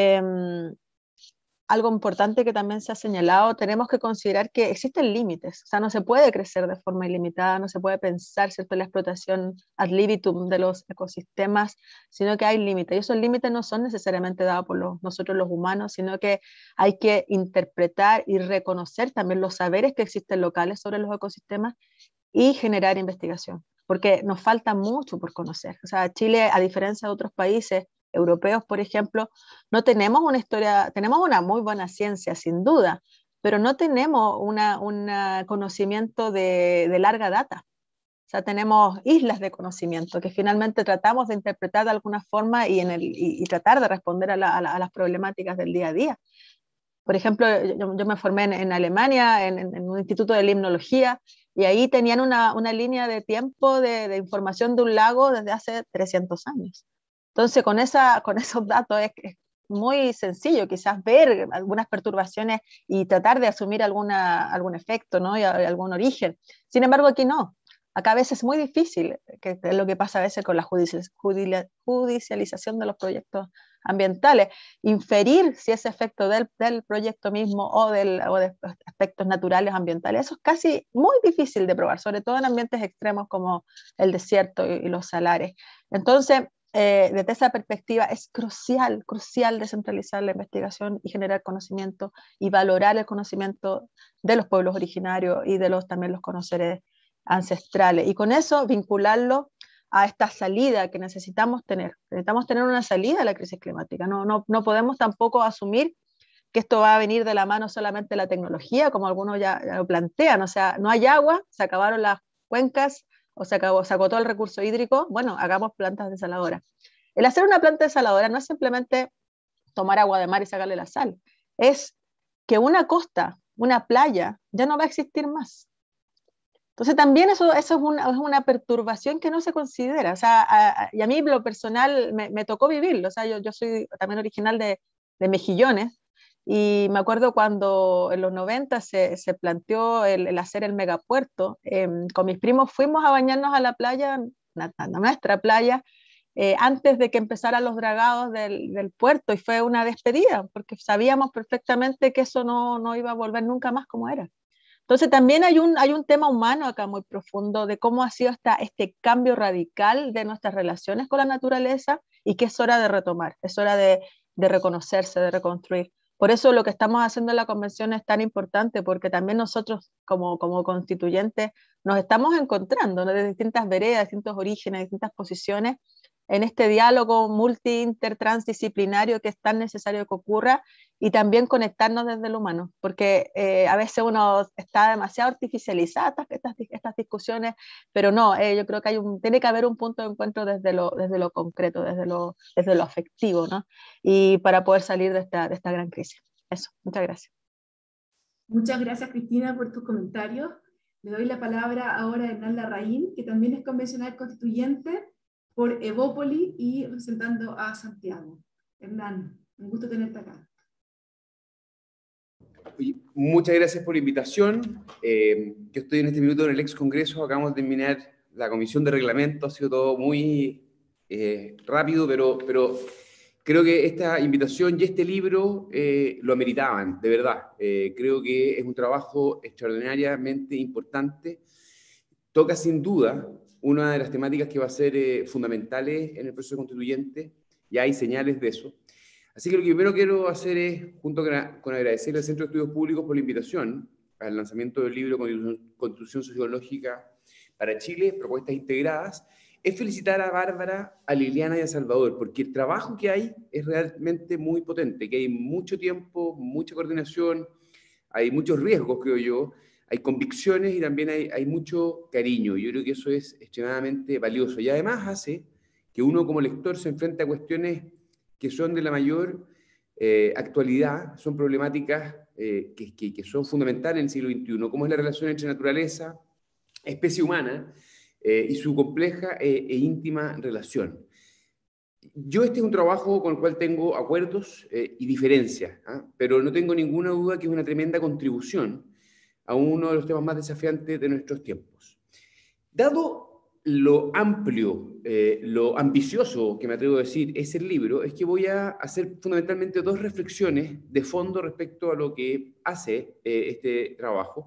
algo importante que también se ha señalado, tenemos que considerar que existen límites, o sea, no se puede crecer de forma ilimitada, no se puede pensar, ¿cierto?, en la explotación ad libitum de los ecosistemas, sino que hay límites, y esos límites no son necesariamente dados por nosotros los humanos, sino que hay que interpretar y reconocer también los saberes que existen locales sobre los ecosistemas y generar investigación, porque nos falta mucho por conocer. O sea, Chile, a diferencia de otros países europeos, por ejemplo, no tenemos una historia, tenemos una muy buena ciencia, sin duda, pero no tenemos un conocimiento de larga data. O sea, tenemos islas de conocimiento que finalmente tratamos de interpretar de alguna forma y tratar de responder a las problemáticas del día a día. Por ejemplo, yo me formé en Alemania, en un instituto de limnología, y ahí tenían una línea de tiempo de información de un lago desde hace 300 años. Entonces, con esos datos es muy sencillo quizás ver algunas perturbaciones y tratar de asumir algún efecto, ¿no?, y algún origen. Sin embargo, aquí no. Acá a veces es muy difícil, que es lo que pasa a veces con la judicialización de los proyectos ambientales, inferir si ese efecto del proyecto mismo o de aspectos naturales ambientales, eso es casi muy difícil de probar, sobre todo en ambientes extremos como el desierto y los salares. Entonces, desde esa perspectiva es crucial descentralizar la investigación y generar conocimiento y valorar el conocimiento de los pueblos originarios y también los conoceres ancestrales, y con eso vincularlo a esta salida que necesitamos tener. Necesitamos tener una salida a la crisis climática. No podemos tampoco asumir que esto va a venir de la mano solamente de la tecnología, como algunos ya lo plantean. O sea, no hay agua, se acabaron las cuencas, o se agotó el recurso hídrico, bueno, hagamos plantas desaladoras. El hacer una planta desaladora no es simplemente tomar agua de mar y sacarle la sal, es que una costa, una playa, ya no va a existir más. Entonces también eso es una perturbación que no se considera. O sea, y a mí lo personal me tocó vivirlo. O sea, yo soy también original de Mejillones, y me acuerdo cuando en los 90 se planteó el hacer el megapuerto. Con mis primos fuimos a bañarnos a la playa, a nuestra playa, antes de que empezaran los dragados del puerto, y fue una despedida, porque sabíamos perfectamente que eso no iba a volver nunca más como era. Entonces también hay un tema humano acá muy profundo de cómo ha sido este cambio radical de nuestras relaciones con la naturaleza, y que es hora de retomar, es hora de reconocerse, de reconstruir. Por eso lo que estamos haciendo en la convención es tan importante, porque también nosotros como constituyentes nos estamos encontrando, ¿no?, de distintas veredas, distintos orígenes, distintas posiciones, en este diálogo multi-intertransdisciplinario que es tan necesario que ocurra, y también conectarnos desde lo humano, porque a veces uno está demasiado artificializada estas discusiones, pero no, yo creo que tiene que haber un punto de encuentro desde lo concreto, desde lo afectivo, ¿no?, y para poder salir de esta gran crisis. Eso, muchas gracias. Muchas gracias, Cristina, por tus comentarios. Le doy la palabra ahora a Hernán Larraín, que también es convencional constituyente por Evópoli y representando a Santiago. Hernán, un gusto tenerte acá. Muchas gracias por la invitación. Yo estoy en este minuto en el ex Congreso, acabamos de terminar la comisión de reglamento, ha sido todo muy rápido, pero creo que esta invitación y este libro lo ameritaban, de verdad. Creo que es un trabajo extraordinariamente importante. Toca sin duda una de las temáticas que va a ser fundamentales en el proceso constituyente, ya hay señales de eso. Así que lo que primero quiero hacer es, junto con agradecerle al Centro de Estudios Públicos por la invitación al lanzamiento del libro Constitución Sociológica para Chile, Propuestas Integradas, es felicitar a Bárbara, a Liliana y a Salvador, porque el trabajo que hay es realmente muy potente, que hay mucho tiempo, mucha coordinación, hay muchos riesgos, creo yo, hay convicciones y también hay mucho cariño. Yo creo que eso es extremadamente valioso y además hace que uno como lector se enfrente a cuestiones que son de la mayor actualidad, son problemáticas que son fundamentales en el siglo XXI, como es la relación entre naturaleza, especie humana y su compleja e íntima relación. Yo este es un trabajo con el cual tengo acuerdos y diferencias, pero no tengo ninguna duda que es una tremenda contribución a uno de los temas más desafiantes de nuestros tiempos. Dado lo amplio, lo ambicioso que me atrevo a decir es el libro, es que voy a hacer fundamentalmente dos reflexiones de fondo respecto a lo que hace este trabajo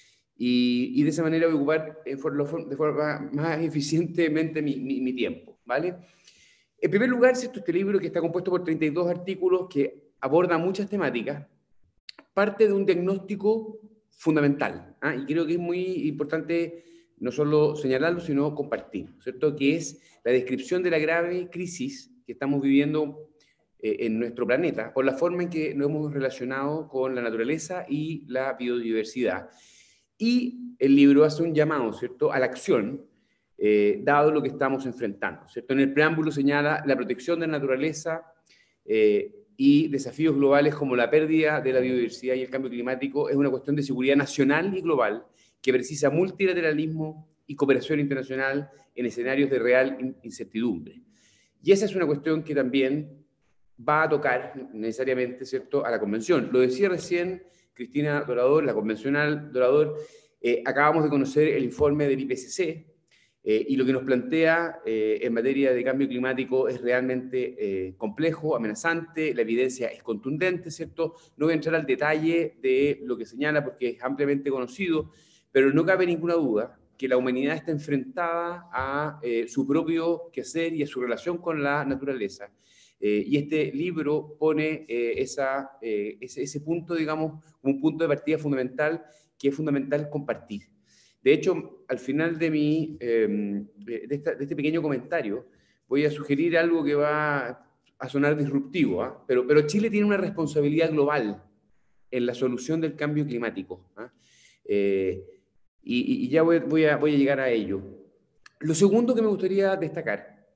y de esa manera voy a ocupar de forma más eficientemente mi tiempo, ¿vale? En primer lugar, ¿cierto? Este libro, que está compuesto por 32 artículos que aborda muchas temáticas, parte de un diagnóstico fundamental, y creo que es muy importante no solo señalarlo, sino compartirlo, ¿cierto? Que es la descripción de la grave crisis que estamos viviendo en nuestro planeta por la forma en que nos hemos relacionado con la naturaleza y la biodiversidad. Y el libro hace un llamado, ¿cierto?, a la acción, dado lo que estamos enfrentando, ¿cierto? En el preámbulo señala la protección de la naturaleza y desafíos globales como la pérdida de la biodiversidad y el cambio climático es una cuestión de seguridad nacional y global que precisa multilateralismo y cooperación internacional en escenarios de real incertidumbre. Y esa es una cuestión que también va a tocar necesariamente, ¿cierto?, a la Convención. Lo decía recién Cristina Dorador, la convencional Dorador. Acabamos de conocer el informe del IPCC, y lo que nos plantea en materia de cambio climático es realmente complejo, amenazante, la evidencia es contundente, ¿cierto? No voy a entrar al detalle de lo que señala porque es ampliamente conocido, pero no cabe ninguna duda que la humanidad está enfrentada a su propio quehacer y a su relación con la naturaleza. Y este libro pone ese punto, digamos, como un punto de partida fundamental, que es fundamental compartir. De hecho, al final de este pequeño comentario, voy a sugerir algo que va a sonar disruptivo, pero Chile tiene una responsabilidad global en la solución del cambio climático. Y ya voy a llegar a ello. Lo segundo que me gustaría destacar,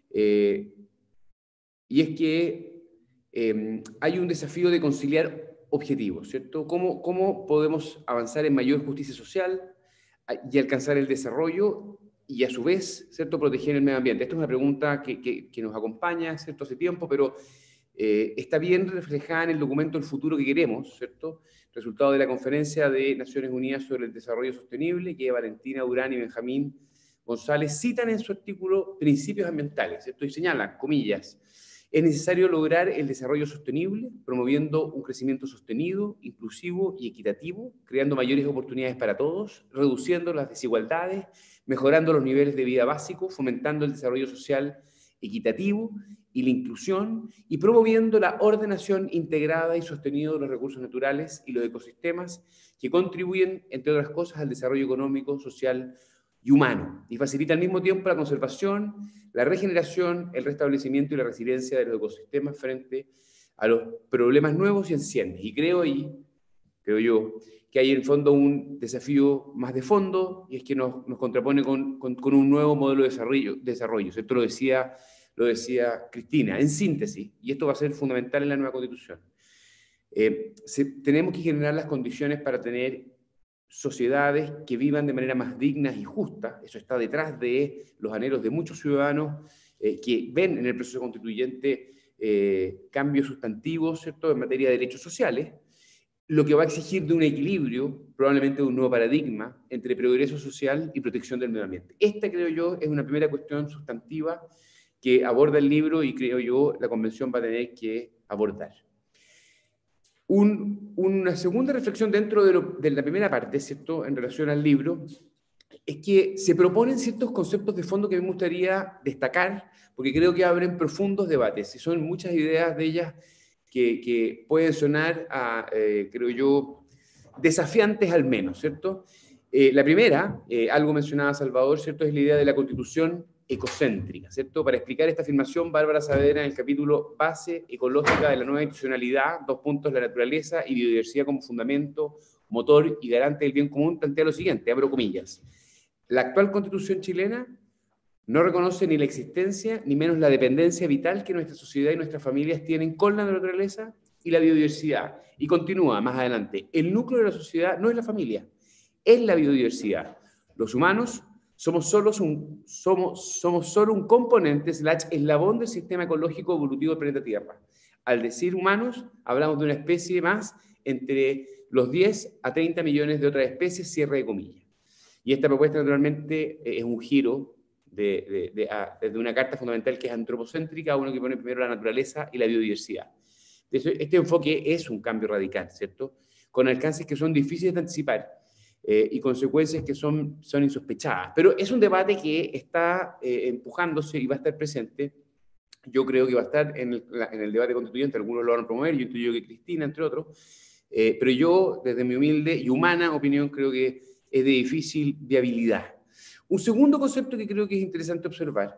y es que hay un desafío de conciliar objetivos, ¿cierto? ¿Cómo podemos avanzar en mayor justicia social y alcanzar el desarrollo y a su vez, ¿cierto?, proteger el medio ambiente? Esta es una pregunta que nos acompaña, ¿cierto?, hace tiempo, pero está bien reflejada en el documento El futuro que queremos, ¿cierto?, resultado de la Conferencia de Naciones Unidas sobre el Desarrollo Sostenible, que Valentina Durán y Benjamín González citan en su artículo principios ambientales, ¿cierto?, y señalan, comillas, es necesario lograr el desarrollo sostenible, promoviendo un crecimiento sostenido, inclusivo y equitativo, creando mayores oportunidades para todos, reduciendo las desigualdades, mejorando los niveles de vida básicos, fomentando el desarrollo social equitativo y la inclusión, y promoviendo la ordenación integrada y sostenida de los recursos naturales y los ecosistemas que contribuyen, entre otras cosas, al desarrollo económico, social y humano, y facilita al mismo tiempo la conservación, la regeneración, el restablecimiento y la resiliencia de los ecosistemas frente a los problemas nuevos y ancianos. Y creo yo, que hay en el fondo un desafío más de fondo, y es que nos contrapone con un nuevo modelo de desarrollo. Esto lo decía Cristina, en síntesis, y esto va a ser fundamental en la nueva Constitución. Tenemos que generar las condiciones para tener sociedades que vivan de manera más digna y justa. Eso está detrás de los anhelos de muchos ciudadanos que ven en el proceso constituyente cambios sustantivos, ¿cierto?, en materia de derechos sociales, lo que va a exigir de un equilibrio, probablemente de un nuevo paradigma, entre progreso social y protección del medio ambiente. Esta, creo yo, es una primera cuestión sustantiva que aborda el libro y creo yo la Convención va a tener que abordar. Una segunda reflexión dentro de la primera parte, ¿cierto?, en relación al libro, es que se proponen ciertos conceptos de fondo que me gustaría destacar, porque creo que abren profundos debates, y son muchas ideas de ellas que pueden sonar creo yo, desafiantes al menos, ¿cierto? La primera, algo mencionaba Salvador, ¿cierto?, es la idea de la Constitución ecocéntrica, ¿cierto? Para explicar esta afirmación, Bárbara Saavedra, en el capítulo Base ecológica de la nueva institucionalidad, la naturaleza y biodiversidad como fundamento, motor y garante del bien común, plantea lo siguiente, abro comillas: la actual Constitución chilena no reconoce ni la existencia, ni menos la dependencia vital que nuestra sociedad y nuestras familias tienen con la naturaleza y la biodiversidad. Y continúa más adelante: el núcleo de la sociedad no es la familia, es la biodiversidad. Los humanos somos solo un componente, eslabón del sistema ecológico evolutivo del planeta Tierra. Al decir humanos, hablamos de una especie más entre los 10 a 30 millones de otras especies, cierre de comillas. Y esta propuesta, naturalmente, es un giro desde una carta fundamental que es antropocéntrica, uno que pone primero la naturaleza y la biodiversidad. Este enfoque es un cambio radical, ¿cierto? Con alcances que son difíciles de anticipar y consecuencias que son insospechadas. Pero es un debate que está empujándose y va a estar presente. Yo creo que va a estar en el debate constituyente, algunos lo van a promover, yo intuyo que Cristina, entre otros, pero yo, desde mi humilde y humana opinión, creo que es de difícil viabilidad. Un segundo concepto que creo que es interesante observar,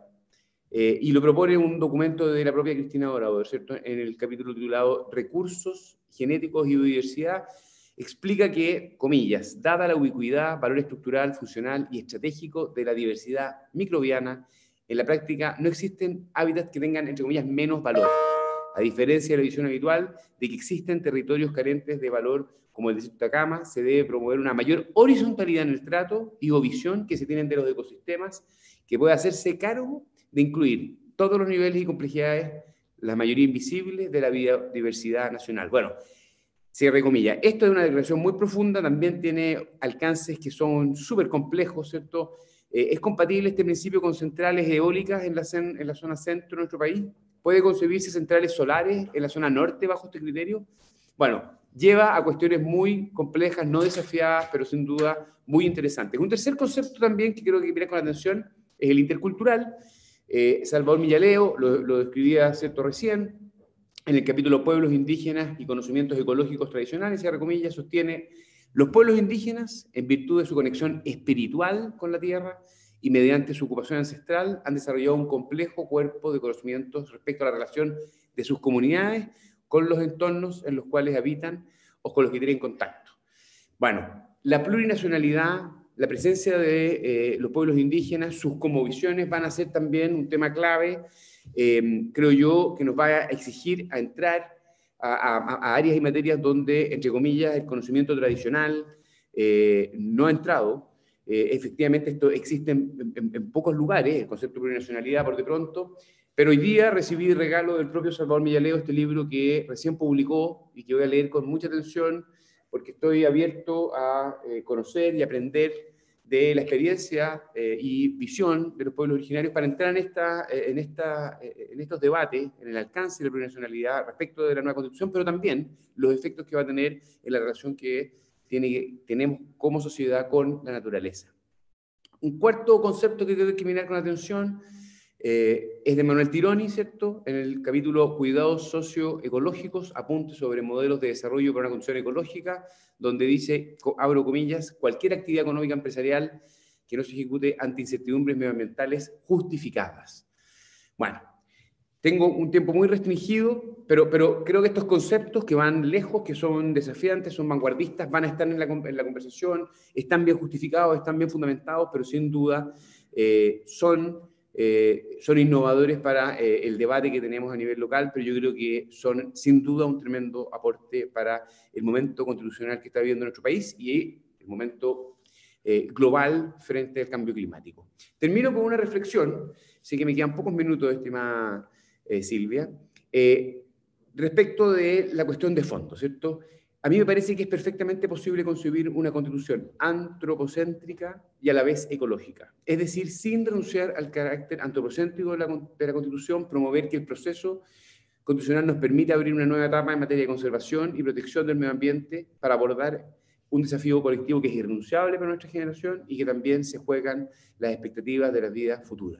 y lo propone un documento de la propia Cristina Dorador, ¿cierto? En el capítulo titulado Recursos genéticos y biodiversidad, explica que, comillas, dada la ubicuidad, valor estructural, funcional y estratégico de la diversidad microbiana, en la práctica no existen hábitats que tengan, entre comillas, menos valor, a diferencia de la visión habitual de que existen territorios carentes de valor como el desierto de Atacama. Se debe promover una mayor horizontalidad en el trato y o visión que se tienen de los ecosistemas, que pueda hacerse cargo de incluir todos los niveles y complejidades, la mayoría invisible de la biodiversidad nacional. Bueno, cierre comillas. Esto es una declaración muy profunda, también tiene alcances que son súper complejos, ¿cierto? ¿Es compatible este principio con centrales eólicas en la zona centro de nuestro país? ¿Puede concebirse centrales solares en la zona norte bajo este criterio? Bueno, lleva a cuestiones muy complejas, no desafiadas, pero sin duda muy interesantes. Un tercer concepto también que creo que mira con atención es el intercultural. Salvador Millaleo lo describía, ¿cierto?, recién, en el capítulo Pueblos indígenas y conocimientos ecológicos tradicionales, cierre comillas, sostiene: los pueblos indígenas, en virtud de su conexión espiritual con la tierra y mediante su ocupación ancestral, han desarrollado un complejo cuerpo de conocimientos respecto a la relación de sus comunidades con los entornos en los cuales habitan o con los que tienen contacto. Bueno, la plurinacionalidad, la presencia de los pueblos indígenas, sus cosmovisiones van a ser también un tema clave, creo yo, que nos va a exigir a entrar a áreas y materias donde, entre comillas, el conocimiento tradicional no ha entrado. Efectivamente, esto existe en pocos lugares, el concepto de plurinacionalidad por de pronto, pero hoy día recibí de regalo del propio Salvador Millaleo este libro que recién publicó y que voy a leer con mucha atención, porque estoy abierto a conocer y aprender de la experiencia y visión de los pueblos originarios para entrar en estos debates, en el alcance de la plurinacionalidad respecto de la nueva Constitución, pero también los efectos que va a tener en la relación que tenemos como sociedad con la naturaleza. Un cuarto concepto que tengo que mirar con atención es de Manuel Tironi, ¿cierto? En el capítulo Cuidados socioecológicos, apuntes sobre modelos de desarrollo para una condición ecológica, donde dice, abro comillas, cualquier actividad económica empresarial que no se ejecute ante incertidumbres medioambientales justificadas. Bueno, tengo un tiempo muy restringido, pero creo que estos conceptos que van lejos, que son desafiantes, son vanguardistas, van a estar en la conversación, están bien justificados, están bien fundamentados, pero sin duda son innovadores para el debate que tenemos a nivel local, pero yo creo que son sin duda un tremendo aporte para el momento constitucional que está viviendo nuestro país y el momento global frente al cambio climático. Termino con una reflexión, sé que me quedan pocos minutos, estimada Silvia, respecto de la cuestión de fondo, ¿cierto? A mí me parece que es perfectamente posible concebir una constitución antropocéntrica y a la vez ecológica. Es decir, sin renunciar al carácter antropocéntrico de la constitución, promover que el proceso constitucional nos permita abrir una nueva etapa en materia de conservación y protección del medio ambiente para abordar un desafío colectivo que es irrenunciable para nuestra generación y que también se juegan las expectativas de las vidas futuras.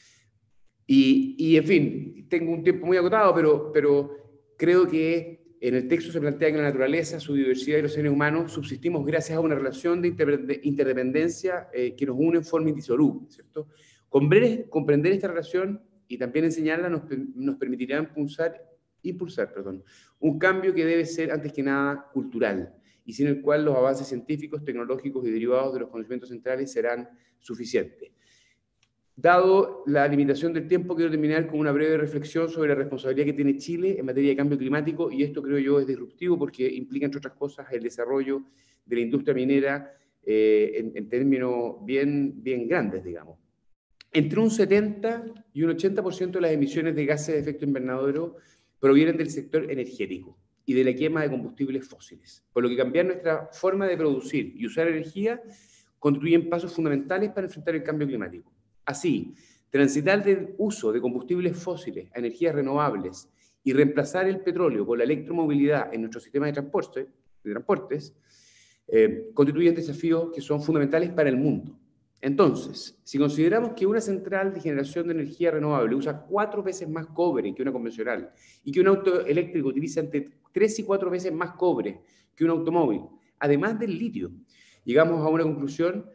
Y en fin, tengo un tiempo muy agotado, pero creo que en el texto se plantea que la naturaleza, su diversidad y los seres humanos subsistimos gracias a una relación de interdependencia que nos une en forma indisoluble, ¿cierto? Comprender esta relación y también enseñarla nos permitirá impulsar un cambio que debe ser, antes que nada, cultural, y sin el cual los avances científicos, tecnológicos y derivados de los conocimientos centrales serán suficientes. Dado la limitación del tiempo, quiero terminar con una breve reflexión sobre la responsabilidad que tiene Chile en materia de cambio climático, y esto creo yo es disruptivo porque implica, entre otras cosas, el desarrollo de la industria minera en términos bien grandes, digamos. Entre un 70 y un 80% de las emisiones de gases de efecto invernadero provienen del sector energético y de la quema de combustibles fósiles, por lo que cambiar nuestra forma de producir y usar energía constituyen pasos fundamentales para enfrentar el cambio climático. Así, transitar del uso de combustibles fósiles a energías renovables y reemplazar el petróleo por la electromovilidad en nuestro sistema de transportes constituyen desafíos que son fundamentales para el mundo. Entonces, si consideramos que una central de generación de energía renovable usa 4 veces más cobre que una convencional y que un auto eléctrico utiliza entre 3 y 4 veces más cobre que un automóvil, además del litio, llegamos a una conclusión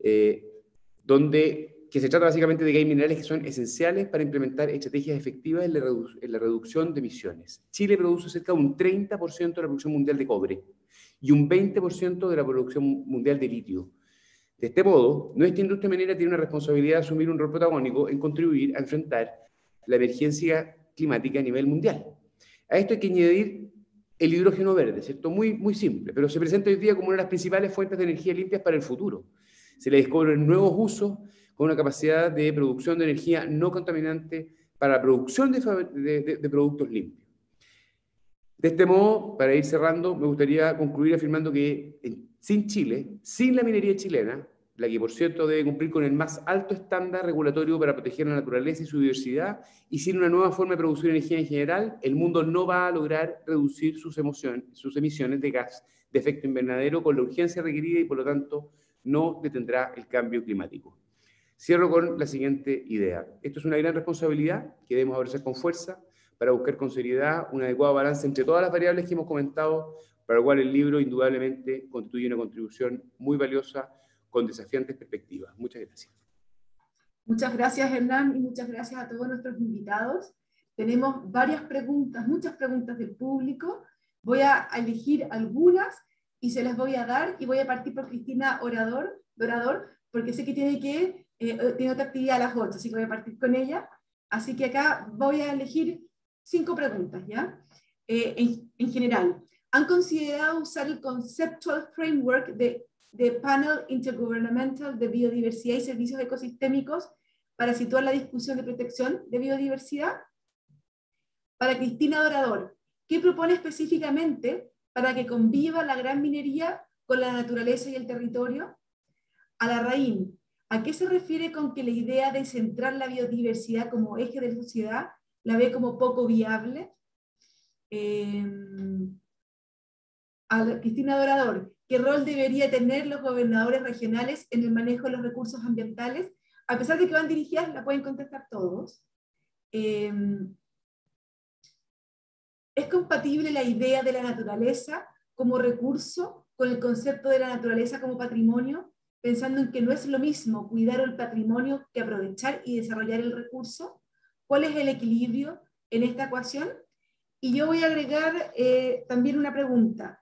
que se trata básicamente de que hay minerales que son esenciales para implementar estrategias efectivas en la reducción de emisiones. Chile produce cerca de un 30% de la producción mundial de cobre y un 20% de la producción mundial de litio. De este modo, nuestra industria minera tiene una responsabilidad de asumir un rol protagónico en contribuir a enfrentar la emergencia climática a nivel mundial. A esto hay que añadir el hidrógeno verde, ¿cierto? Muy simple, pero se presenta hoy día como una de las principales fuentes de energía limpias para el futuro. Se le descubren nuevos usos con una capacidad de producción de energía no contaminante para la producción de productos limpios. De este modo, para ir cerrando, me gustaría concluir afirmando que sin Chile, sin la minería chilena, la que por cierto debe cumplir con el más alto estándar regulatorio para proteger la naturaleza y su diversidad, y sin una nueva forma de producir energía en general, el mundo no va a lograr reducir sus emisiones de gas de efecto invernadero con la urgencia requerida y por lo tanto no detendrá el cambio climático. Cierro con la siguiente idea. Esto es una gran responsabilidad que debemos abrazar con fuerza para buscar con seriedad un adecuado balance entre todas las variables que hemos comentado, para lo cual el libro indudablemente constituye una contribución muy valiosa con desafiantes perspectivas. Muchas gracias. Muchas gracias, Hernán, y muchas gracias a todos nuestros invitados. Tenemos varias preguntas, muchas preguntas del público. Voy a elegir algunas y se las voy a dar, y voy a partir por Cristina Dorador, porque sé que tiene otra actividad a las 8, así que voy a partir con ella. Así que acá voy a elegir 5 preguntas, ¿ya? En general, ¿han considerado usar el Conceptual Framework de Panel Intergovernmental de Biodiversidad y Servicios Ecosistémicos para situar la discusión de protección de biodiversidad? Para Cristina Dorador, ¿qué propone específicamente para que conviva la gran minería con la naturaleza y el territorio? A Larraín, ¿a qué se refiere con que la idea de centrar la biodiversidad como eje de la sociedad la ve como poco viable? A Cristina Dorador, ¿qué rol debería tener los gobernadores regionales en el manejo de los recursos ambientales? A pesar de que van dirigidas, la pueden contestar todos. ¿Es compatible la idea de la naturaleza como recurso con el concepto de la naturaleza como patrimonio, pensando en que no es lo mismo cuidar el patrimonio que aprovechar y desarrollar el recurso? ¿Cuál es el equilibrio en esta ecuación? Y yo voy a agregar también una pregunta.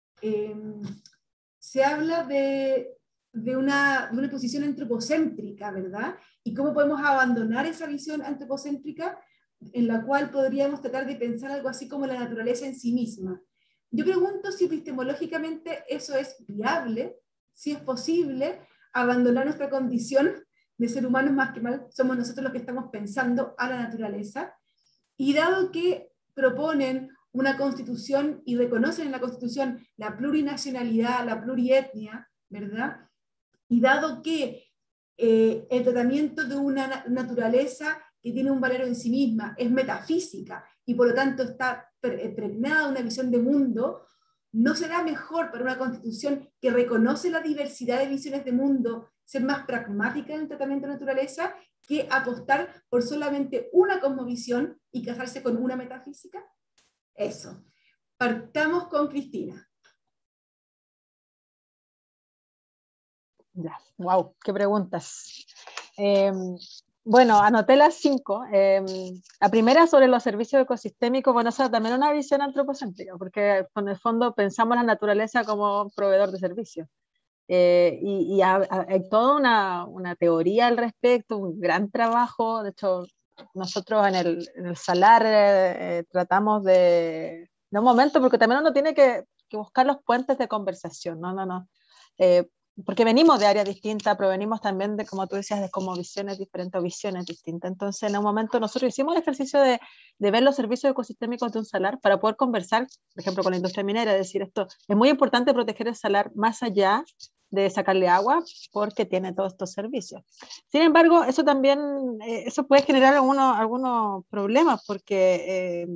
Se habla de una posición antropocéntrica, ¿verdad? ¿Y cómo podemos abandonar esa visión antropocéntrica en la cual podríamos tratar de pensar algo así como la naturaleza en sí misma? Yo pregunto si epistemológicamente eso es viable, si es posible abandonar nuestra condición de ser humanos, más que mal somos nosotros los que estamos pensando a la naturaleza, y dado que proponen una constitución y reconocen en la constitución la plurinacionalidad, la plurietnia, ¿verdad? Y dado que el tratamiento de una naturaleza que tiene un valor en sí misma es metafísica y por lo tanto está pregnada de una visión de mundo, ¿no será mejor para una constitución que reconoce la diversidad de visiones de mundo ser más pragmática en el tratamiento de la naturaleza que apostar por solamente una cosmovisión y casarse con una metafísica? Eso. Partamos con Cristina. Ya, wow, qué preguntas. Bueno, anoté las 5. La primera sobre los servicios ecosistémicos, bueno, eso también es una visión antropocéntrica, porque en el fondo pensamos la naturaleza como proveedor de servicios. Y hay toda una teoría al respecto, un gran trabajo. De hecho, nosotros en el Salar tratamos de un momento, porque también uno tiene que buscar los puentes de conversación, no. Porque venimos de áreas distintas, provenimos también de, como tú decías, de como visiones diferentes o visiones distintas. Entonces, en un momento nosotros hicimos el ejercicio de ver los servicios ecosistémicos de un salar para poder conversar, por ejemplo, con la industria minera, decir esto, es muy importante proteger el salar más allá de sacarle agua porque tiene todos estos servicios. Sin embargo, eso también, eso puede generar algunos problemas porque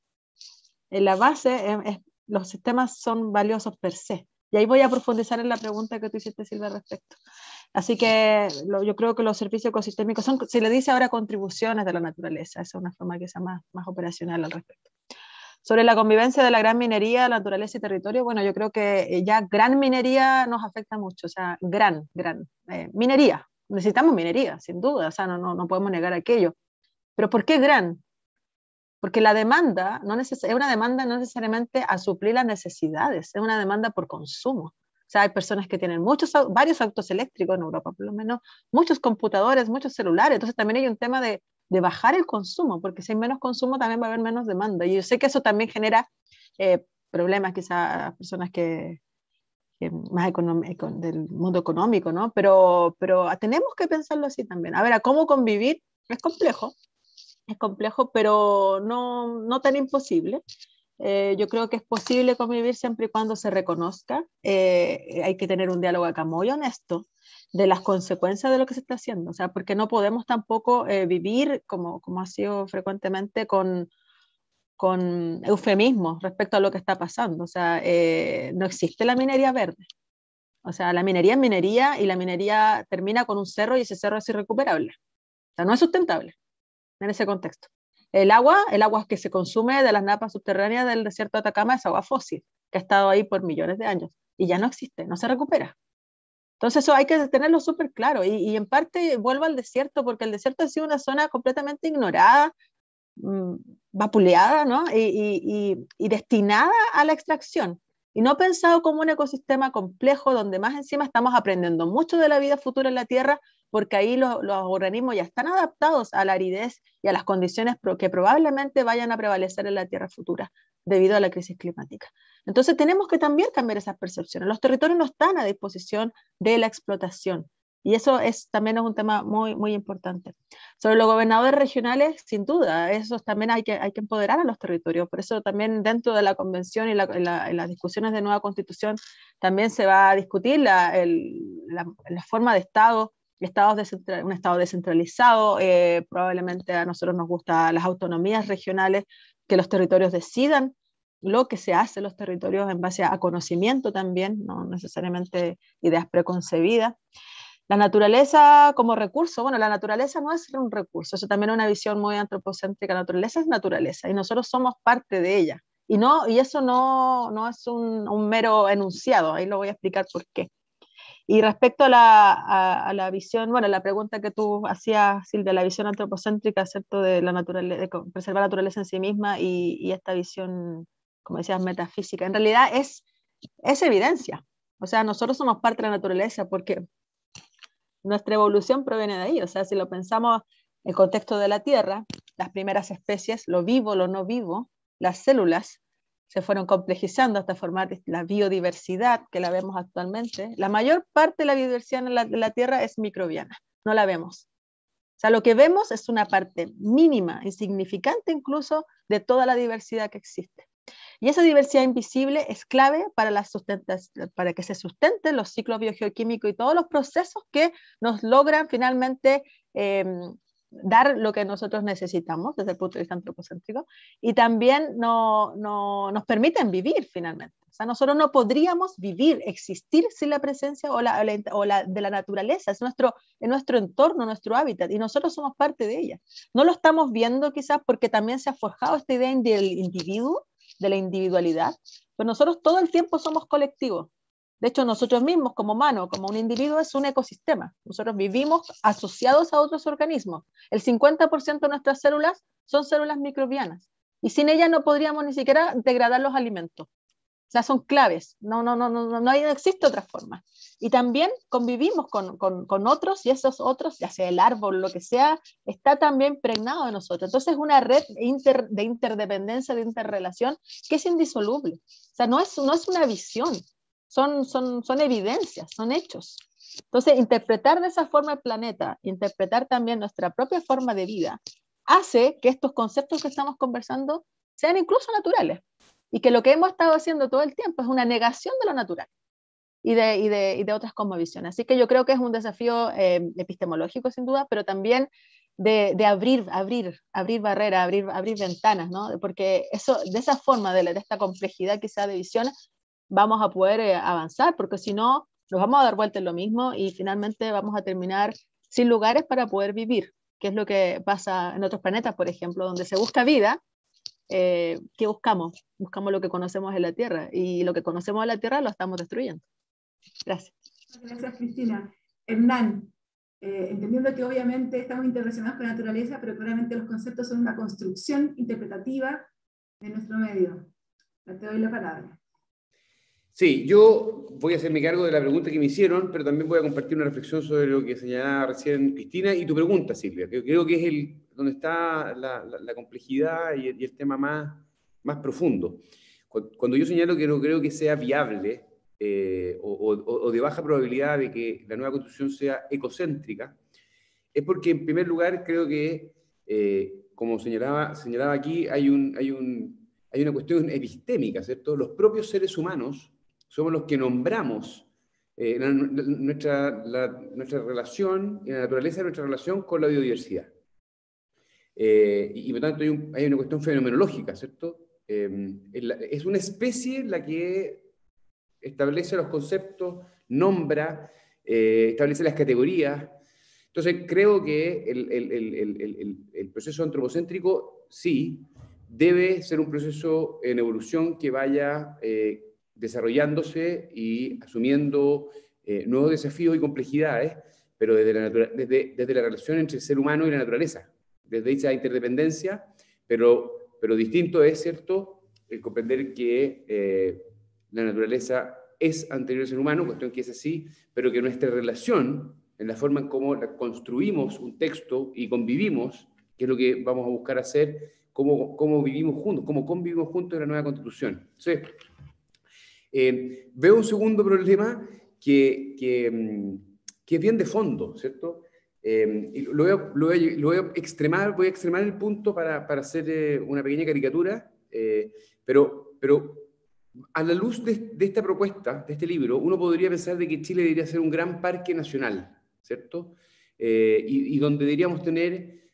en la base los sistemas son valiosos per se. Y ahí voy a profundizar en la pregunta que tú hiciste, Silvia, al respecto. Así que yo creo que los servicios ecosistémicos se le dice ahora contribuciones de la naturaleza. Esa es una forma que sea más operacional al respecto. Sobre la convivencia de la gran minería, la naturaleza y territorio, bueno, yo creo que ya gran minería nos afecta mucho, o sea, gran minería. Necesitamos minería, sin duda, o sea, no podemos negar aquello. Pero ¿por qué gran? Porque la demanda es una demanda no necesariamente a suplir las necesidades, es una demanda por consumo. O sea, hay personas que tienen varios autos eléctricos en Europa, por lo menos, muchos computadores, muchos celulares. Entonces también hay un tema de bajar el consumo, porque si hay menos consumo también va a haber menos demanda. Y yo sé que eso también genera problemas quizás a personas que más del mundo económico, ¿no? Pero tenemos que pensarlo así también. A ver, ¿a cómo convivir? Es complejo, pero no tan imposible. Yo creo que es posible convivir siempre y cuando se reconozca. Hay que tener un diálogo acá muy honesto de las consecuencias de lo que se está haciendo. O sea, porque no podemos tampoco vivir, como ha sido frecuentemente, con eufemismos respecto a lo que está pasando. O sea, no existe la minería verde. O sea, la minería es minería y la minería termina con un cerro y ese cerro es irrecuperable. O sea, no es sustentable en ese contexto. El agua que se consume de las napas subterráneas del desierto de Atacama es agua fósil, que ha estado ahí por millones de años y ya no existe, no se recupera. Entonces eso hay que tenerlo súper claro y en parte vuelvo al desierto porque el desierto ha sido una zona completamente ignorada, vapuleada, ¿no? y destinada a la extracción y no pensado como un ecosistema complejo donde más encima estamos aprendiendo mucho de la vida futura en la Tierra porque ahí los organismos ya están adaptados a la aridez y a las condiciones que probablemente vayan a prevalecer en la Tierra futura debido a la crisis climática. Entonces tenemos que también cambiar esas percepciones. Los territorios no están a disposición de la explotación y eso también es un tema muy, muy importante. Sobre los gobernadores regionales, sin duda, eso también hay que empoderar a los territorios. Por eso también dentro de la convención y en las discusiones de nueva constitución también se va a discutir la forma de Estado, un Estado descentralizado. Probablemente a nosotros nos gustan las autonomías regionales, que los territorios decidan lo que se hace en los territorios en base a conocimiento también, no necesariamente ideas preconcebidas. La naturaleza como recurso, bueno, la naturaleza no es un recurso, eso también es una visión muy antropocéntrica, la naturaleza es naturaleza y nosotros somos parte de ella. Y eso no es un mero enunciado, ahí lo voy a explicar por qué. Y respecto a la visión, bueno, la pregunta que tú hacías, Silvia, la visión antropocéntrica, ¿cierto? De la naturaleza, de preservar la naturaleza en sí misma y esta visión, como decías, metafísica, en realidad es evidencia. O sea, nosotros somos parte de la naturaleza porque nuestra evolución proviene de ahí. O sea, si lo pensamos en el contexto de la Tierra, las primeras especies, lo vivo, lo no vivo, las células, se fueron complejizando hasta formar la biodiversidad que la vemos actualmente. La mayor parte de la biodiversidad de la Tierra es microbiana, no la vemos. O sea, lo que vemos es una parte mínima, insignificante incluso, de toda la diversidad que existe. Y esa diversidad invisible es clave para que se sustenten los ciclos biogeoquímicos y todos los procesos que nos logran finalmente dar lo que nosotros necesitamos desde el punto de vista antropocéntrico y también nos permiten vivir finalmente. O sea, nosotros no podríamos vivir, existir sin la presencia de la naturaleza, es nuestro entorno, nuestro hábitat, y nosotros somos parte de ella. No lo estamos viendo quizás porque también se ha forjado esta idea del individuo, de la individualidad, pero nosotros todo el tiempo somos colectivos. De hecho, nosotros mismos como humano, como un individuo, es un ecosistema. Nosotros vivimos asociados a otros organismos. El 50% de nuestras células son células microbianas. Y sin ellas no podríamos ni siquiera degradar los alimentos. O sea, son claves. No existe otra forma. Y también convivimos con otros, y esos otros, ya sea el árbol, lo que sea, está también impregnado de nosotros. Entonces es una red de interdependencia, de interrelación, que es indisoluble. O sea, no es una visión, son evidencias, son hechos. Entonces, interpretar de esa forma el planeta, interpretar también nuestra propia forma de vida, hace que estos conceptos que estamos conversando sean incluso naturales. Y que lo que hemos estado haciendo todo el tiempo es una negación de lo natural y de otras cosmovisiones. Así que yo creo que es un desafío epistemológico, sin duda, pero también de abrir barreras, abrir ventanas, ¿no? Porque eso, de esa forma, de esta complejidad quizá de visiones, vamos a poder avanzar, porque si no, nos vamos a dar vuelta en lo mismo y finalmente vamos a terminar sin lugares para poder vivir, que es lo que pasa en otros planetas, por ejemplo, donde se busca vida. ¿Qué buscamos? Buscamos lo que conocemos en la Tierra, y lo que conocemos en la Tierra lo estamos destruyendo. Gracias. Gracias, Cristina. Hernán, entendiendo que obviamente estamos interrelacionados con la naturaleza, pero claramente los conceptos son una construcción interpretativa de nuestro medio. Te doy la palabra. Sí, yo voy a hacerme cargo de la pregunta que me hicieron, pero también voy a compartir una reflexión sobre lo que señalaba recién Cristina y tu pregunta, Silvia, que creo que es donde está la complejidad y el tema más profundo. Cuando yo señalo que no creo que sea viable o de baja probabilidad de que la nueva Constitución sea ecocéntrica, es porque, en primer lugar, creo que, como señalaba aquí, hay una cuestión epistémica, ¿cierto? Los propios seres humanos somos los que nombramos nuestra relación y la naturaleza de nuestra relación con la biodiversidad. Y por tanto hay una cuestión fenomenológica, ¿cierto? Es una especie la que establece los conceptos, nombra, establece las categorías. Entonces creo que el proceso antropocéntrico sí debe ser un proceso en evolución que vaya desarrollándose y asumiendo nuevos desafíos y complejidades, pero desde la relación entre el ser humano y la naturaleza, desde esa interdependencia, pero distinto es, ¿cierto?, el comprender que la naturaleza es anterior al ser humano, cuestión que es así, pero que nuestra relación, en la forma en cómo construimos un texto y convivimos, que es lo que vamos a buscar hacer, cómo vivimos juntos, cómo convivimos juntos en la nueva Constitución. Entonces, veo un segundo problema que es bien de fondo, ¿cierto? Y voy a extremar el punto para hacer una pequeña caricatura, pero a la luz de esta propuesta, de este libro, uno podría pensar de que Chile debería ser un gran parque nacional, ¿cierto? Y donde deberíamos tener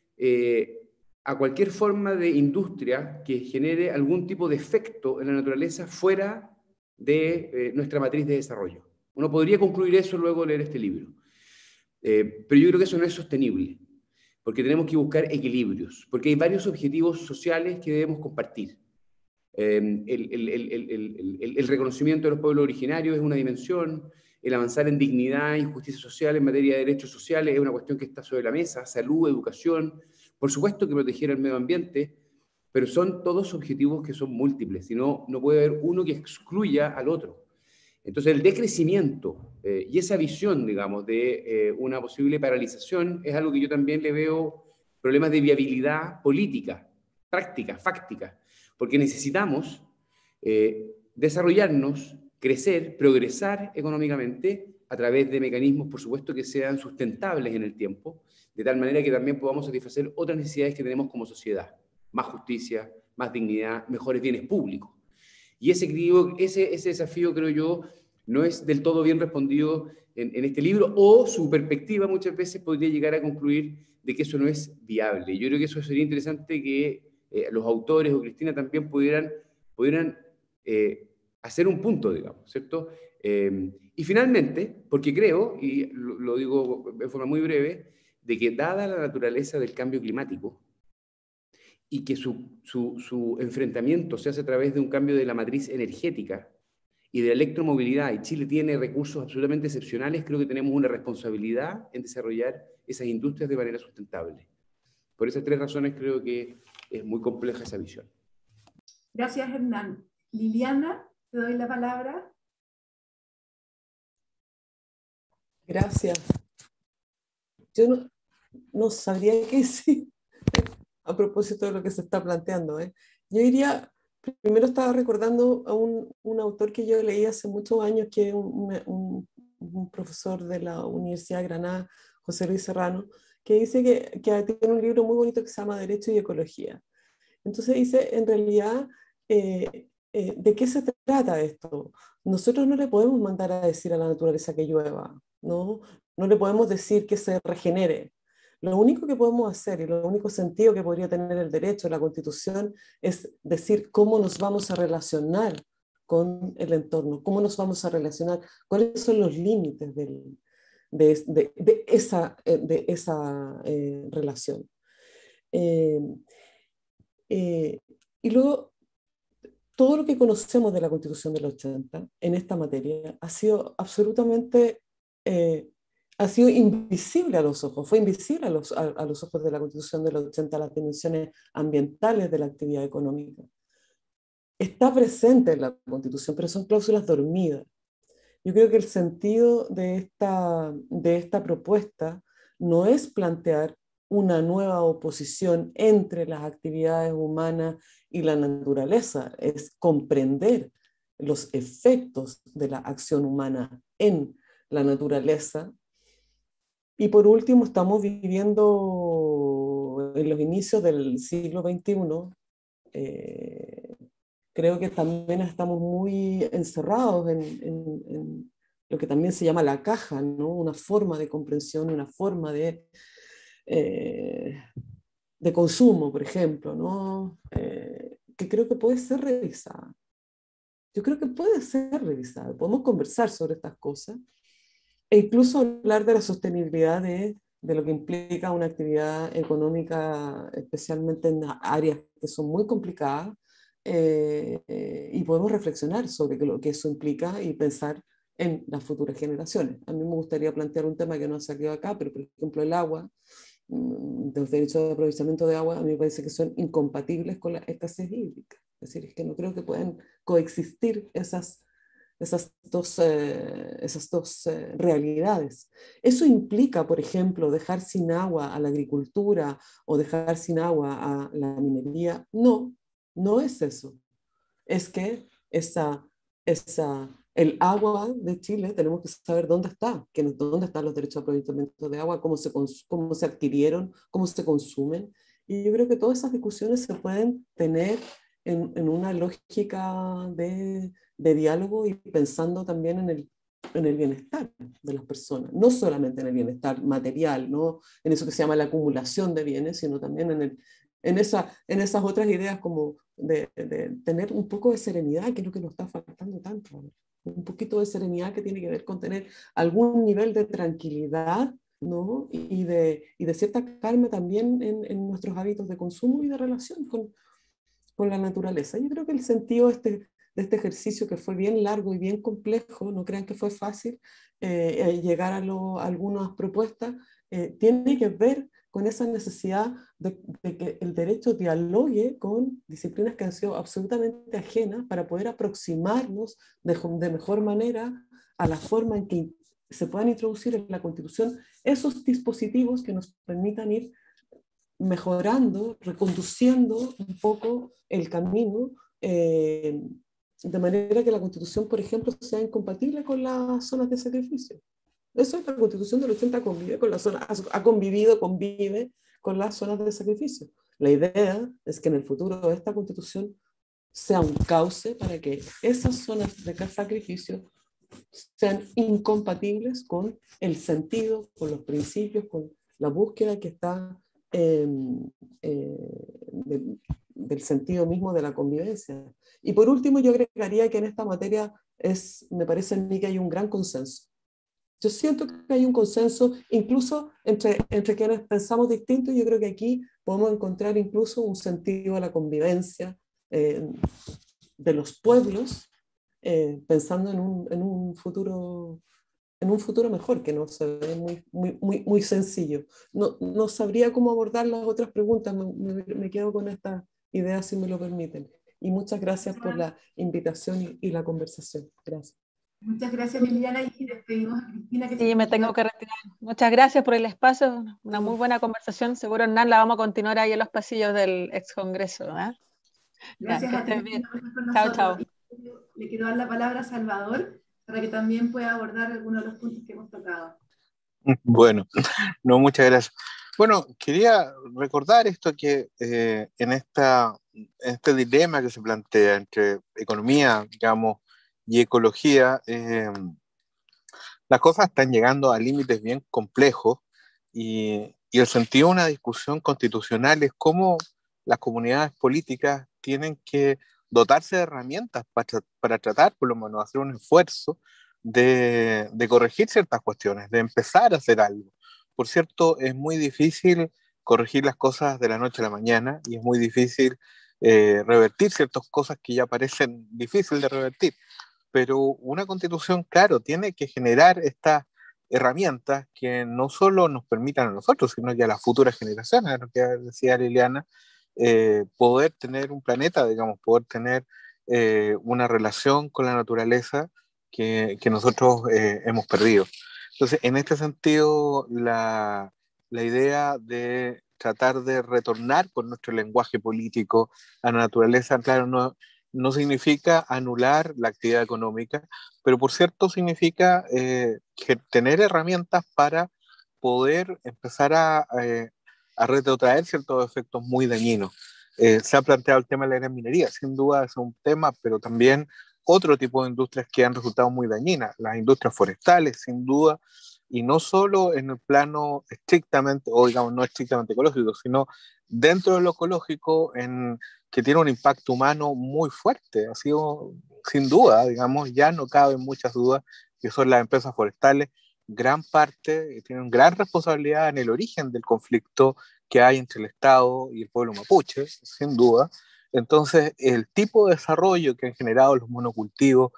a cualquier forma de industria que genere algún tipo de efecto en la naturaleza fuera de nuestra matriz de desarrollo. Uno podría concluir eso luego de leer este libro. Pero yo creo que eso no es sostenible, porque tenemos que buscar equilibrios, porque hay varios objetivos sociales que debemos compartir. El reconocimiento de los pueblos originarios es una dimensión, el avanzar en dignidad y justicia social en materia de derechos sociales es una cuestión que está sobre la mesa, salud, educación, por supuesto que proteger el medio ambiente, pero son todos objetivos que son múltiples, y no puede haber uno que excluya al otro. Entonces el decrecimiento y esa visión, digamos, de una posible paralización es algo que yo también le veo problemas de viabilidad política, práctica, fáctica, porque necesitamos desarrollarnos, crecer, progresar económicamente a través de mecanismos, por supuesto, que sean sustentables en el tiempo, de tal manera que también podamos satisfacer otras necesidades que tenemos como sociedad. Más justicia, más dignidad, mejores bienes públicos. Y ese desafío, creo yo, no es del todo bien respondido en este libro, o su perspectiva muchas veces podría llegar a concluir de que eso no es viable. Yo creo que eso sería interesante que los autores o Cristina también pudieran hacer un punto, digamos, ¿cierto? Y finalmente, porque creo, y lo digo de forma muy breve, de que dada la naturaleza del cambio climático, y que su enfrentamiento se hace a través de un cambio de la matriz energética y de la electromovilidad, y Chile tiene recursos absolutamente excepcionales, creo que tenemos una responsabilidad en desarrollar esas industrias de manera sustentable. Por esas 3 razones creo que es muy compleja esa visión. Gracias, Hernán. Liliana, te doy la palabra. Gracias. Yo no sabría qué decir a propósito de lo que se está planteando. Yo diría, primero estaba recordando a un autor que yo leí hace muchos años, que es un profesor de la Universidad de Granada, José Luis Serrano, que dice que tiene un libro muy bonito que se llama Derecho y Ecología. Entonces dice, en realidad, ¿de qué se trata esto? Nosotros no le podemos mandar a decir a la naturaleza que llueva, ¿no? No le podemos decir que se regenere. Lo único que podemos hacer y lo único sentido que podría tener el derecho, la Constitución, es decir cómo nos vamos a relacionar con el entorno, cómo nos vamos a relacionar, cuáles son los límites de esa relación. Y luego, todo lo que conocemos de la Constitución del 80 en esta materia ha sido absolutamente, ha sido invisible a los ojos, fue invisible a los ojos de la Constitución del 80 las dimensiones ambientales de la actividad económica. Está presente en la Constitución, pero son cláusulas dormidas. Yo creo que el sentido de esta propuesta no es plantear una nueva oposición entre las actividades humanas y la naturaleza, es comprender los efectos de la acción humana en la naturaleza. Y por último, estamos viviendo en los inicios del siglo XXI. Creo que también estamos muy encerrados en lo que también se llama la caja, ¿no? Una forma de comprensión, una forma de consumo, por ejemplo, ¿no? Que creo que puede ser revisada. Yo creo que puede ser revisada. Podemos conversar sobre estas cosas e incluso hablar de la sostenibilidad de lo que implica una actividad económica, especialmente en áreas que son muy complicadas, y podemos reflexionar sobre lo que eso implica y pensar en las futuras generaciones. A mí me gustaría plantear un tema que no ha salido acá, pero por ejemplo el agua, los derechos de aprovechamiento de agua, a mí me parece que son incompatibles con la escasez hídrica. Es decir, es que no creo que puedan coexistir esas dos realidades. Eso implica, por ejemplo, dejar sin agua a la agricultura o dejar sin agua a la minería. No, no es eso. Es que el agua de Chile tenemos que saber dónde está, dónde están los derechos de aprovechamiento de agua, cómo se adquirieron, cómo se consumen. Y yo creo que todas esas discusiones se pueden tener en una lógica de diálogo y pensando también en el bienestar de las personas, no solamente en el bienestar material, no en eso que se llama la acumulación de bienes, sino también en esas otras ideas como de tener un poco de serenidad, que es lo que nos está faltando tanto. Un poquito de serenidad que tiene que ver con tener algún nivel de tranquilidad, ¿no? y de cierta calma también en nuestros hábitos de consumo y de relación con la naturaleza. Yo creo que el sentido de este ejercicio, que fue bien largo y bien complejo, no crean que fue fácil llegar a algunas propuestas, tiene que ver con esa necesidad de que el derecho dialogue con disciplinas que han sido absolutamente ajenas para poder aproximarnos de mejor manera a la forma en que se puedan introducir en la Constitución esos dispositivos que nos permitan ir mejorando, reconduciendo un poco el camino, de manera que la Constitución, por ejemplo, sea incompatible con las zonas de sacrificio. Eso es la Constitución del 80, convive con las zonas, convive con las zonas de sacrificio. La idea es que en el futuro esta Constitución sea un cauce para que esas zonas de sacrificio sean incompatibles con el sentido, con los principios, con la búsqueda que está del sentido mismo de la convivencia. Y por último, yo agregaría que en esta materia me parece a mí que hay un gran consenso. Yo siento que hay un consenso incluso entre quienes pensamos distinto. Yo creo que aquí podemos encontrar incluso un sentido a la convivencia de los pueblos pensando en un futuro mejor, que no se ve muy sencillo. No sabría cómo abordar las otras preguntas, me quedo con esta idea si me lo permiten. Y muchas gracias por la invitación y la conversación. Gracias. Muchas gracias, Liliana, y despedimos a Cristina. Que Sí, me tengo que retirar. Muchas gracias por el espacio, una muy buena conversación. Seguro, Hernán, la vamos a continuar ahí en los pasillos del ex Congreso. Gracias a ti por estar con Chao, nosotros. chao. Le quiero dar la palabra a Salvador para que también pueda abordar algunos de los puntos que hemos tocado. Bueno, no, muchas gracias. Bueno, quería recordar esto que en este dilema que se plantea entre economía, digamos, y ecología, las cosas están llegando a límites bien complejos y el sentido de una discusión constitucional es cómo las comunidades políticas tienen que dotarse de herramientas para tratar, por lo menos, hacer un esfuerzo de corregir ciertas cuestiones, de empezar a hacer algo. Por cierto, es muy difícil corregir las cosas de la noche a la mañana y es muy difícil revertir ciertas cosas que ya parecen difíciles de revertir, pero una constitución, claro, tiene que generar estas herramientas que no solo nos permitan a nosotros, sino que a las futuras generaciones, lo que decía Liliana, poder tener un planeta, digamos, poder tener una relación con la naturaleza que nosotros hemos perdido. Entonces, en este sentido, la idea de tratar de retornar con nuestro lenguaje político a la naturaleza, claro, no significa anular la actividad económica, pero por cierto significa tener herramientas para poder empezar a retrotraer ciertos efectos muy dañinos. Se ha planteado el tema de la gran minería, sin duda es un tema, pero también otro tipo de industrias que han resultado muy dañinas, las industrias forestales, sin duda, y no solo en el plano estrictamente, o digamos, no estrictamente ecológico, sino dentro de lo ecológico, que tiene un impacto humano muy fuerte. Ha sido, sin duda, digamos, ya no caben muchas dudas que son las empresas forestales, gran parte, tienen gran responsabilidad en el origen del conflicto que hay entre el Estado y el pueblo mapuche, sin duda. Entonces, el tipo de desarrollo que han generado los monocultivos,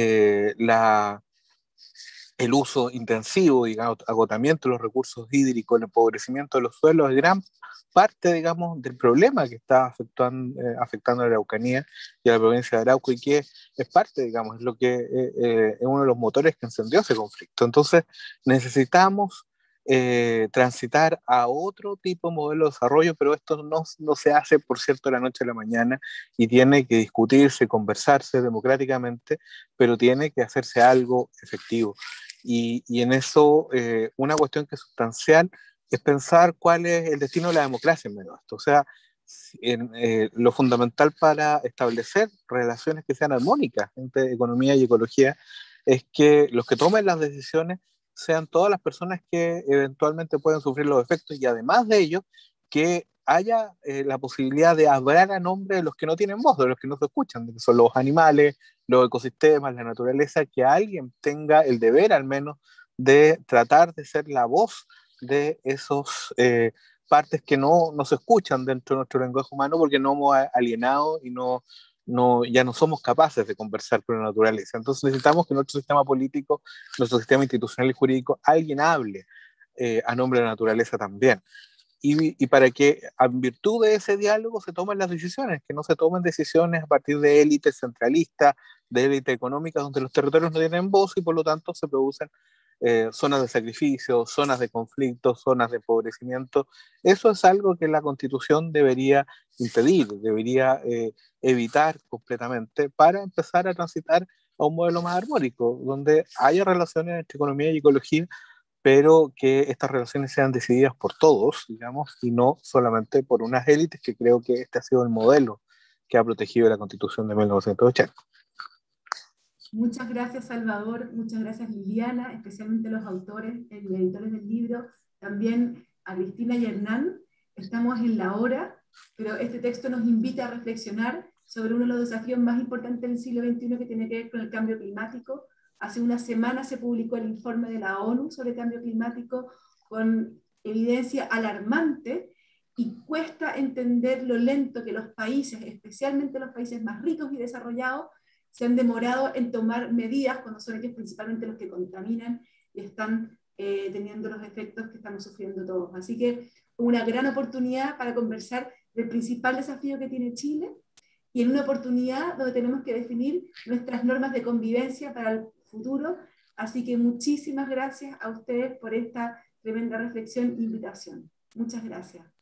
el uso intensivo y agotamiento de los recursos hídricos, el empobrecimiento de los suelos, es gran parte, digamos, del problema que está afectando a la Araucanía y a la provincia de Arauco, y que es parte, digamos, es lo que es uno de los motores que encendió ese conflicto. Entonces, necesitamos transitar a otro tipo de modelo de desarrollo, pero esto no se hace, por cierto, de la noche a la mañana, y tiene que discutirse, conversarse democráticamente, pero tiene que hacerse algo efectivo. Y en eso, una cuestión que es sustancial es pensar cuál es el destino de la democracia en medio de esto. O sea, lo fundamental para establecer relaciones que sean armónicas entre economía y ecología es que los que tomen las decisiones sean todas las personas que eventualmente pueden sufrir los efectos, y además de ello, que haya la posibilidad de hablar a nombre de los que no tienen voz, de los que no se escuchan, de que son los animales, los ecosistemas, la naturaleza, que alguien tenga el deber al menos de tratar de ser la voz de esos partes que no se escuchan dentro de nuestro lenguaje humano, porque no hemos alienado y ya no somos capaces de conversar con la naturaleza. Entonces necesitamos que nuestro sistema político, nuestro sistema institucional y jurídico, alguien hable a nombre de la naturaleza también. Y para que en virtud de ese diálogo se tomen las decisiones, que no se tomen decisiones a partir de élites centralistas, de élites económicas, donde los territorios no tienen voz y por lo tanto se producen zonas de sacrificio, zonas de conflicto, zonas de empobrecimiento. Eso es algo que la Constitución debería impedir, debería evitar completamente, para empezar a transitar a un modelo más armónico, donde haya relaciones entre economía y ecología, pero que estas relaciones sean decididas por todos, digamos, y no solamente por unas élites, que creo que este ha sido el modelo que ha protegido la Constitución de 1980. Muchas gracias, Salvador, muchas gracias, Liliana, especialmente a los autores y editores del libro, también a Cristina y Hernán. Estamos en la hora, pero este texto nos invita a reflexionar sobre uno de los desafíos más importantes del siglo XXI, que tiene que ver con el cambio climático. Hace una semana se publicó el informe de la ONU sobre cambio climático, con evidencia alarmante, y cuesta entender lo lento que los países, especialmente los países más ricos y desarrollados, se han demorado en tomar medidas cuando son ellos principalmente los que contaminan y están teniendo los efectos que estamos sufriendo todos. Así que una gran oportunidad para conversar del principal desafío que tiene Chile y en una oportunidad donde tenemos que definir nuestras normas de convivencia para el futuro. Así que muchísimas gracias a ustedes por esta tremenda reflexión e invitación. Muchas gracias.